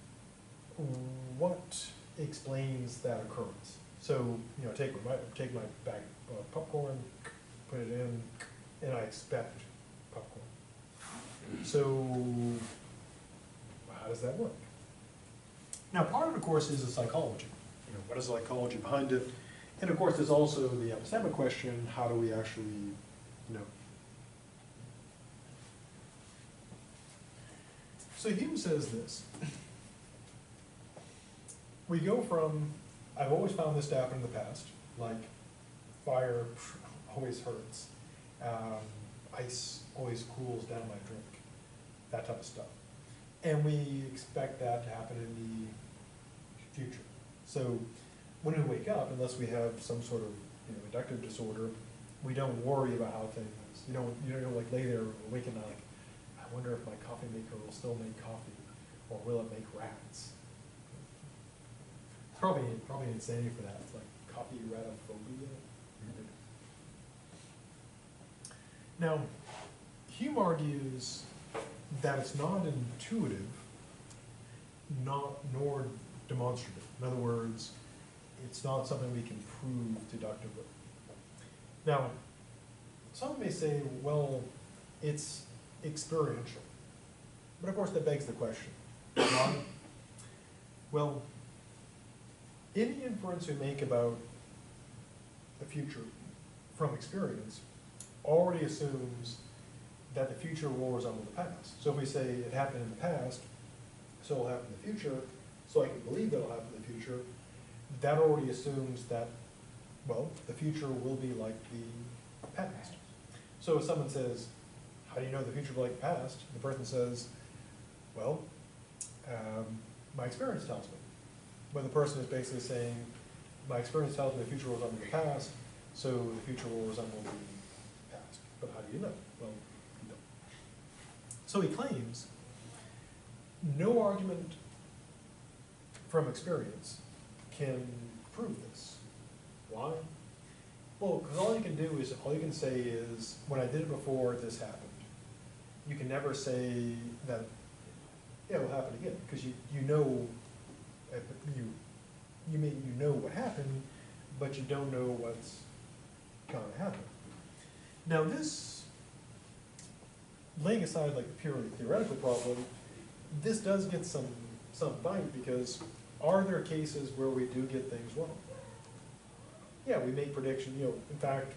what explains that occurrence? So, take my bag of popcorn, put it in, and I expect popcorn. So, how does that work? Now, part of it, of course, is the psychology. What is the psychology behind it? And of course, there's also the epistemic question: how do we actually know? So Hume says this. We go from, I've always found this to happen in the past, like fire always hurts, ice always cools down my drink, that type of stuff. And we expect that to happen in the future. So when we wake up, unless we have some sort of inductive disorder, we don't worry about how things, you don't like lay there awake at night like, I wonder if my coffee maker will still make coffee, or will it make rats? Probably insanity for that. It's like coffee ratophobia. Now, Hume argues that it's not intuitive, nor demonstrative. In other words, it's not something we can prove deductively. Now, some may say, well, it's experiential. But of course, that begs the question. Why? Well, any inference we make about the future from experience already assumes that the future will resemble the past. So if we say it happened in the past, so it'll happen in the future, so I can believe that it'll happen in the future, that already assumes that, well, the future will be like the past. So if someone says, how do you know the future will be like the past? The person says, well, my experience tells me. But the person is basically saying, my experience tells me the future will resemble the past, so the future will resemble the past. But how do you know? Well, you don't. So he claims no argument from experience can prove this. Why? Well, because all you can say is, when I did it before, this happened. You can never say that, yeah, it will happen again, because you know, you know what happened, but you don't know what's gonna happen. Now this, laying aside like the purely theoretical problem, this does get some bite, because are there cases where we do get things wrong? Yeah, we make predictions, in fact,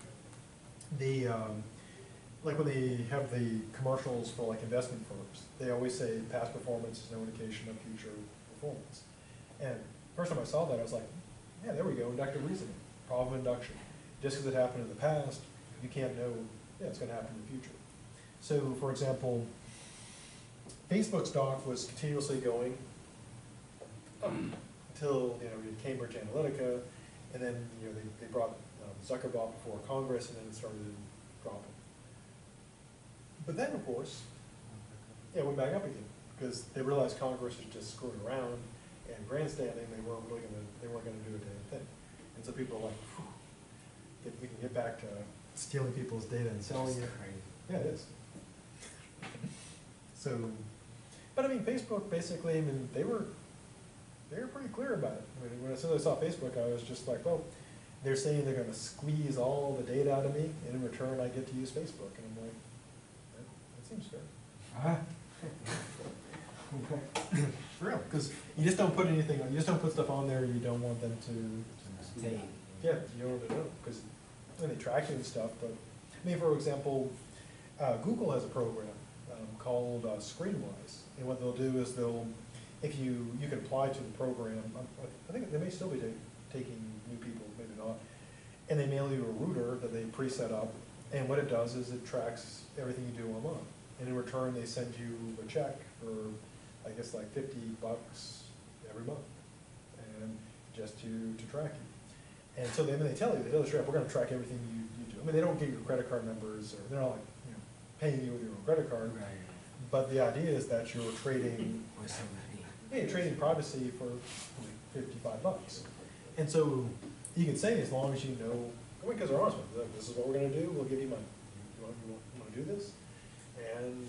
like when they have the commercials for like investment firms, they always say past performance is no indication of future performance. And first time I saw that, I was like, yeah, there we go, inductive reasoning, problem of induction. Just because it happened in the past, you can't know, yeah, it's gonna happen in the future. So, for example, Facebook stock was continuously going up until, we had Cambridge Analytica, and then, they brought Zuckerberg before Congress, and then it started dropping. But then, of course, it went back up again, because they realized Congress was just screwing around and grandstanding. They weren't gonna do a damn thing. And so people are like, phew, if we can get back to stealing people's data and selling it. Crazy. Yeah, it is. So, but I mean, Facebook basically, they were pretty clear about it. I mean, as soon as I saw Facebook, I was just like, well, they're saying they're gonna squeeze all the data out of me, and in return I get to use Facebook. And I'm like, that seems fair. For real, because you just don't put stuff on there you don't want them to, Take. yeah, you don't want to know, because they track you and stuff, but, I mean, for example, Google has a program called Screenwise, and what they'll do is if you can apply to the program, I think they may still be taking new people, maybe not, and they mail you a router that they pre-set up, and what it does is it tracks everything you do online, and in return they send you a check for, I guess, like $50 every month, and just to track you. And so then they tell you, we're gonna track everything you do. I mean, they don't give you credit card numbers, or they're not like, paying you with your own credit card, Right. but the idea is that you're trading, Or something. you're trading privacy for like $55. And so you can say, as long as you know, because they're honest with you, this is what we're gonna do, we'll give you money. You wanna do this? And,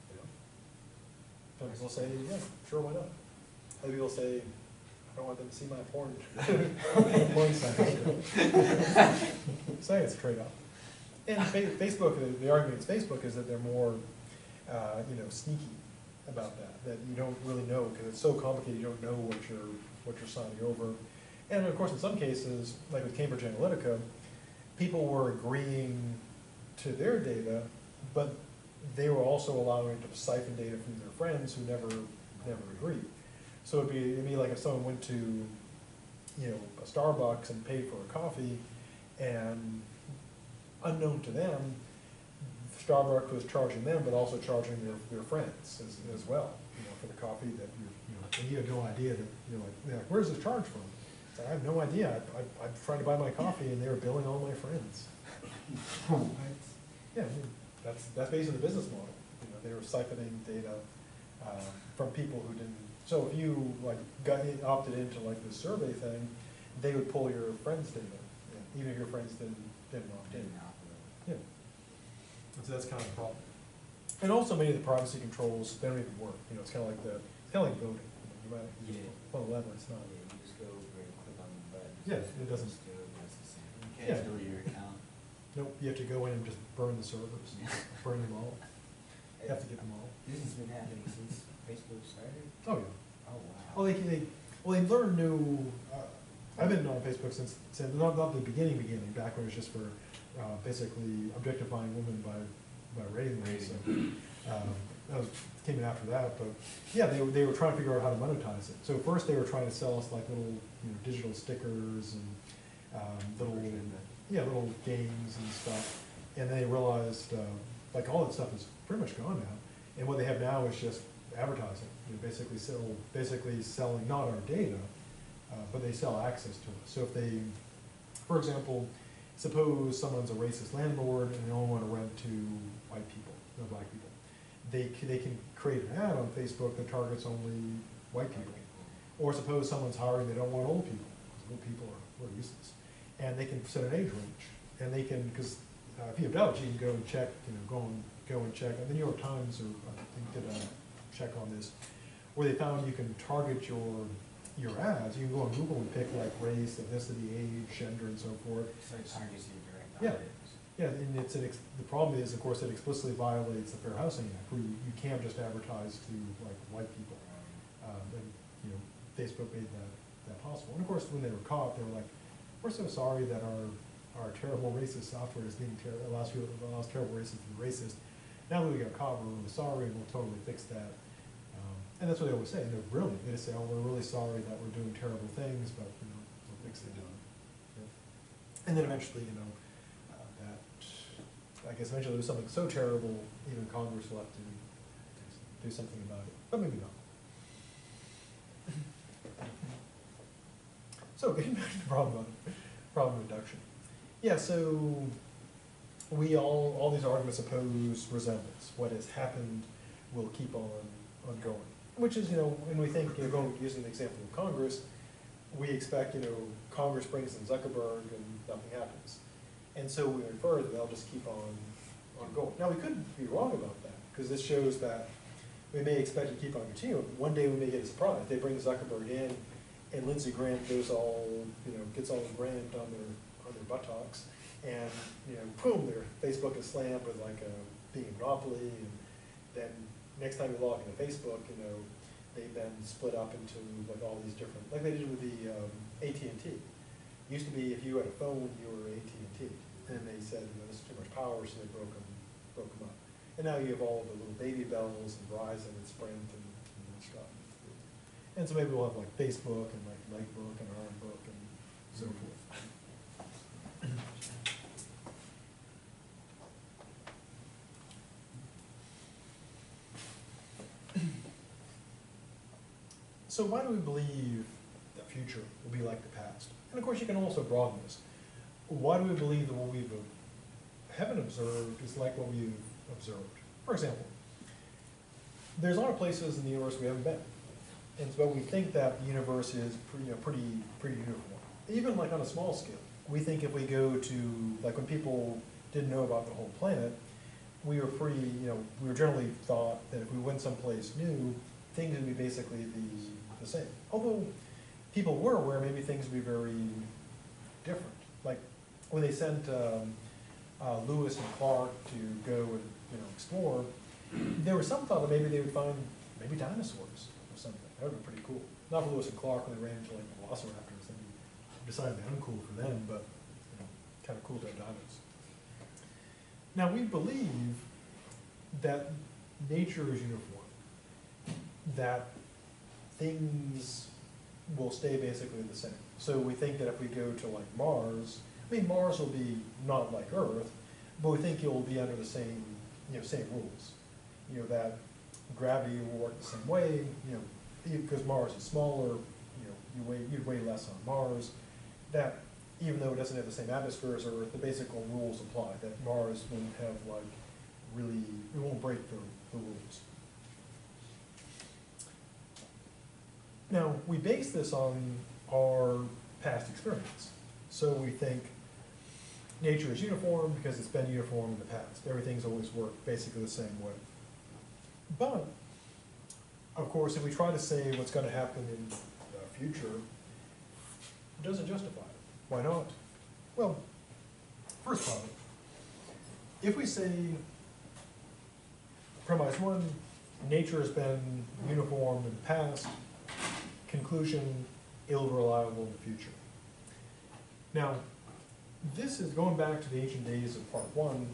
some people say, yeah, sure, why not? Other people say, I don't want them to see my porn. Porn site. So it's a trade-off. And Facebook, the argument against Facebook is that they're more, sneaky about that you don't really know, because it's so complicated, you don't know what you're signing over. And of course, in some cases, like with Cambridge Analytica, people were agreeing to their data, but they were also allowing to siphon data from their friends who never agreed. So it'd be like if someone went to, a Starbucks and paid for a coffee, and unknown to them, Starbucks was charging them, but also charging their friends as well, for the coffee that and you had no idea that, they're like, where's this charge from? So I have no idea. I'm trying to buy my coffee, and they were billing all my friends. Yeah, I mean, that's basically the business model. They were siphoning data from people who didn't. So if you opted into this survey thing, they would pull your friends' data, even if your friends didn't opt in. Yeah. So that's kind of the problem. And also many of the privacy controls, they don't even work. It's kind of like voting. You might pull a lever, it's not. Yeah, you just go over and click on the button. Yeah, it doesn't. Still does the same. You can't delete your account. Nope, you have to go in and just burn the servers, burn them all. You have to get them all. This has been happening since Facebook started? Oh, yeah. Oh, wow. Well, they learn new, I've been on Facebook since not the beginning, back when it was just for basically objectifying women by rating them. So, that came in after that, but yeah, they were trying to figure out how to monetize it. So first they were trying to sell us little digital stickers and little games and stuff, and then they realized all that stuff is pretty much gone now. And what they have now is just advertising. Basically selling not our data, but they sell access to it. So if they, for example, suppose someone's a racist landlord and they only want to rent to white people, no black people, they can create an ad on Facebook that targets only white people. Or suppose someone's hiring, they don't want old people, because old people are useless. And they can set an age range, and they can, because if you have doubts, you can go and check, go and check. And the New York Times, or I think, did a check on this, where they found you can target your ads. You can go on Google and pick like race, ethnicity, age, gender, and so forth. So it targets your direct Yeah. audience. Yeah, and the problem is, of course, it explicitly violates the Fair Housing Act, where you can't just advertise to like white people. And, Facebook made that possible. And of course, when they were caught, they were like, we're so sorry that our terrible racist software is being allows terrible racists to be racist. Now that we got caught, we're really sorry, and we'll totally fix that. And that's what they always say. And they're brilliant. They just say, oh, we're really sorry that we're doing terrible things, but we'll fix it. And then eventually, that I guess eventually there's something so terrible, even Congress will have to do something about it, but maybe not. So getting back to the problem reduction. Yeah, so we all these arguments oppose resemblance. What has happened will keep on going. Which is, when we think, using the example of Congress, we expect, Congress brings in Zuckerberg and nothing happens. And so we infer that they'll just keep on going. Now, we could be wrong about that, because this shows that we may expect it to keep on continuing. One day we may get a surprise. They bring Zuckerberg in, and Lindsey Graham gets all grabbed on their buttocks, and, boom, their Facebook is slammed with like being a monopoly, and then next time you log into Facebook, they've been split up into like all these different, like they did with the AT&T. Used to be if you had a phone, you were AT&T, and they said, this is too much power, so they broke them up. And now you have all the little baby bells and Verizon and Sprint and that stuff. And so maybe we'll have like Facebook and like Lightbook and Ironbook and so forth. So why do we believe the future will be like the past? And of course, you can also broaden this. Why do we believe that what we haven't observed is like what we've observed? For example, there's a lot of places in the universe we haven't been. And so we think that the universe is pretty uniform. Even like on a small scale. We think if we go to, like when people didn't know about the whole planet, we were generally thought that if we went someplace new, things would be basically the same. Although people were aware maybe things would be very different. Like when they sent Lewis and Clark to go and explore, there was some thought that maybe they would find maybe dinosaurs or something. That would be pretty cool. Not for Lewis and Clark when they ran into like velociraptors. They decided to be uncool for them, but kind of cool to have dinos. Now we believe that nature is uniform, that things will stay basically the same. So we think that if we go to like Mars, Mars will be not like Earth, but we think it will be under the same, same rules. That gravity will work the same way, because Mars is smaller, you'd weigh less on Mars. That even though it doesn't have the same atmosphere as Earth, the basic rules apply, that Mars won't have like it won't break the rules. Now, we base this on our past experience. So we think nature is uniform because it's been uniform in the past. Everything's always worked basically the same way. But, of course, if we try to say what's going to happen in the future, it doesn't justify it. Why not? Well, first problem, if we say, premise one, nature has been uniform in the past, conclusion, ill-reliable in the future. Now, this is going back to the ancient days of part one.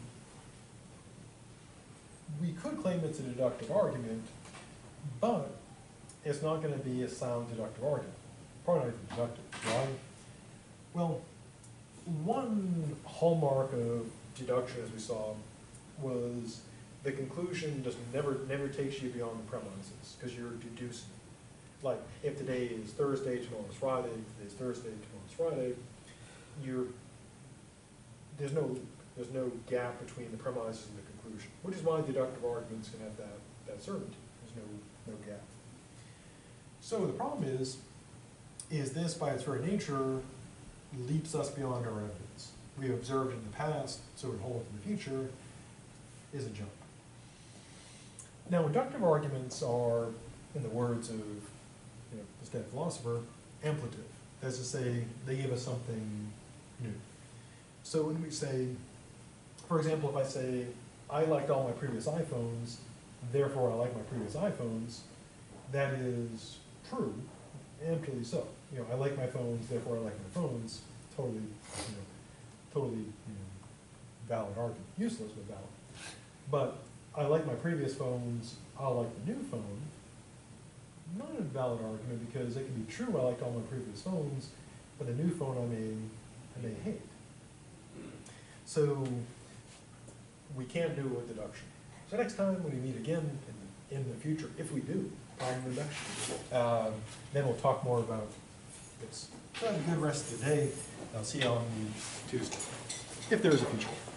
We could claim it's a deductive argument, but it's not going to be a sound deductive argument. Probably not even deductive. Why? Well, one hallmark of deduction, as we saw, was the conclusion just never takes you beyond the premises, because you're deducing. Like, if today is Thursday, tomorrow's Friday, if today's Thursday, tomorrow's Friday, there's no gap between the premises and the conclusion. conclusion, which is why deductive arguments can have that certainty. There's no gap. So the problem is this by its very nature leaps us beyond our evidence. We have observed in the past, so it holds in the future, is a jump. Now, inductive arguments are, in the words of this dead philosopher, amplitive. That is to say, they give us something new. So when we say, for example, if I say, I liked all my previous iPhones, therefore I like my previous iPhones, that is true, amply so. I like my phones, therefore I like my phones. Totally, valid argument. Useless, but valid. But I like my previous phones, I'll like the new phone. Not a valid argument, because it can be true I liked all my previous phones, but the new phone I may hate. So we can't do a deduction. So next time when we meet again in the future, if we do, problem reduction, then we'll talk more about this. So have a good rest of the day. I'll see you on Tuesday, if there is a future.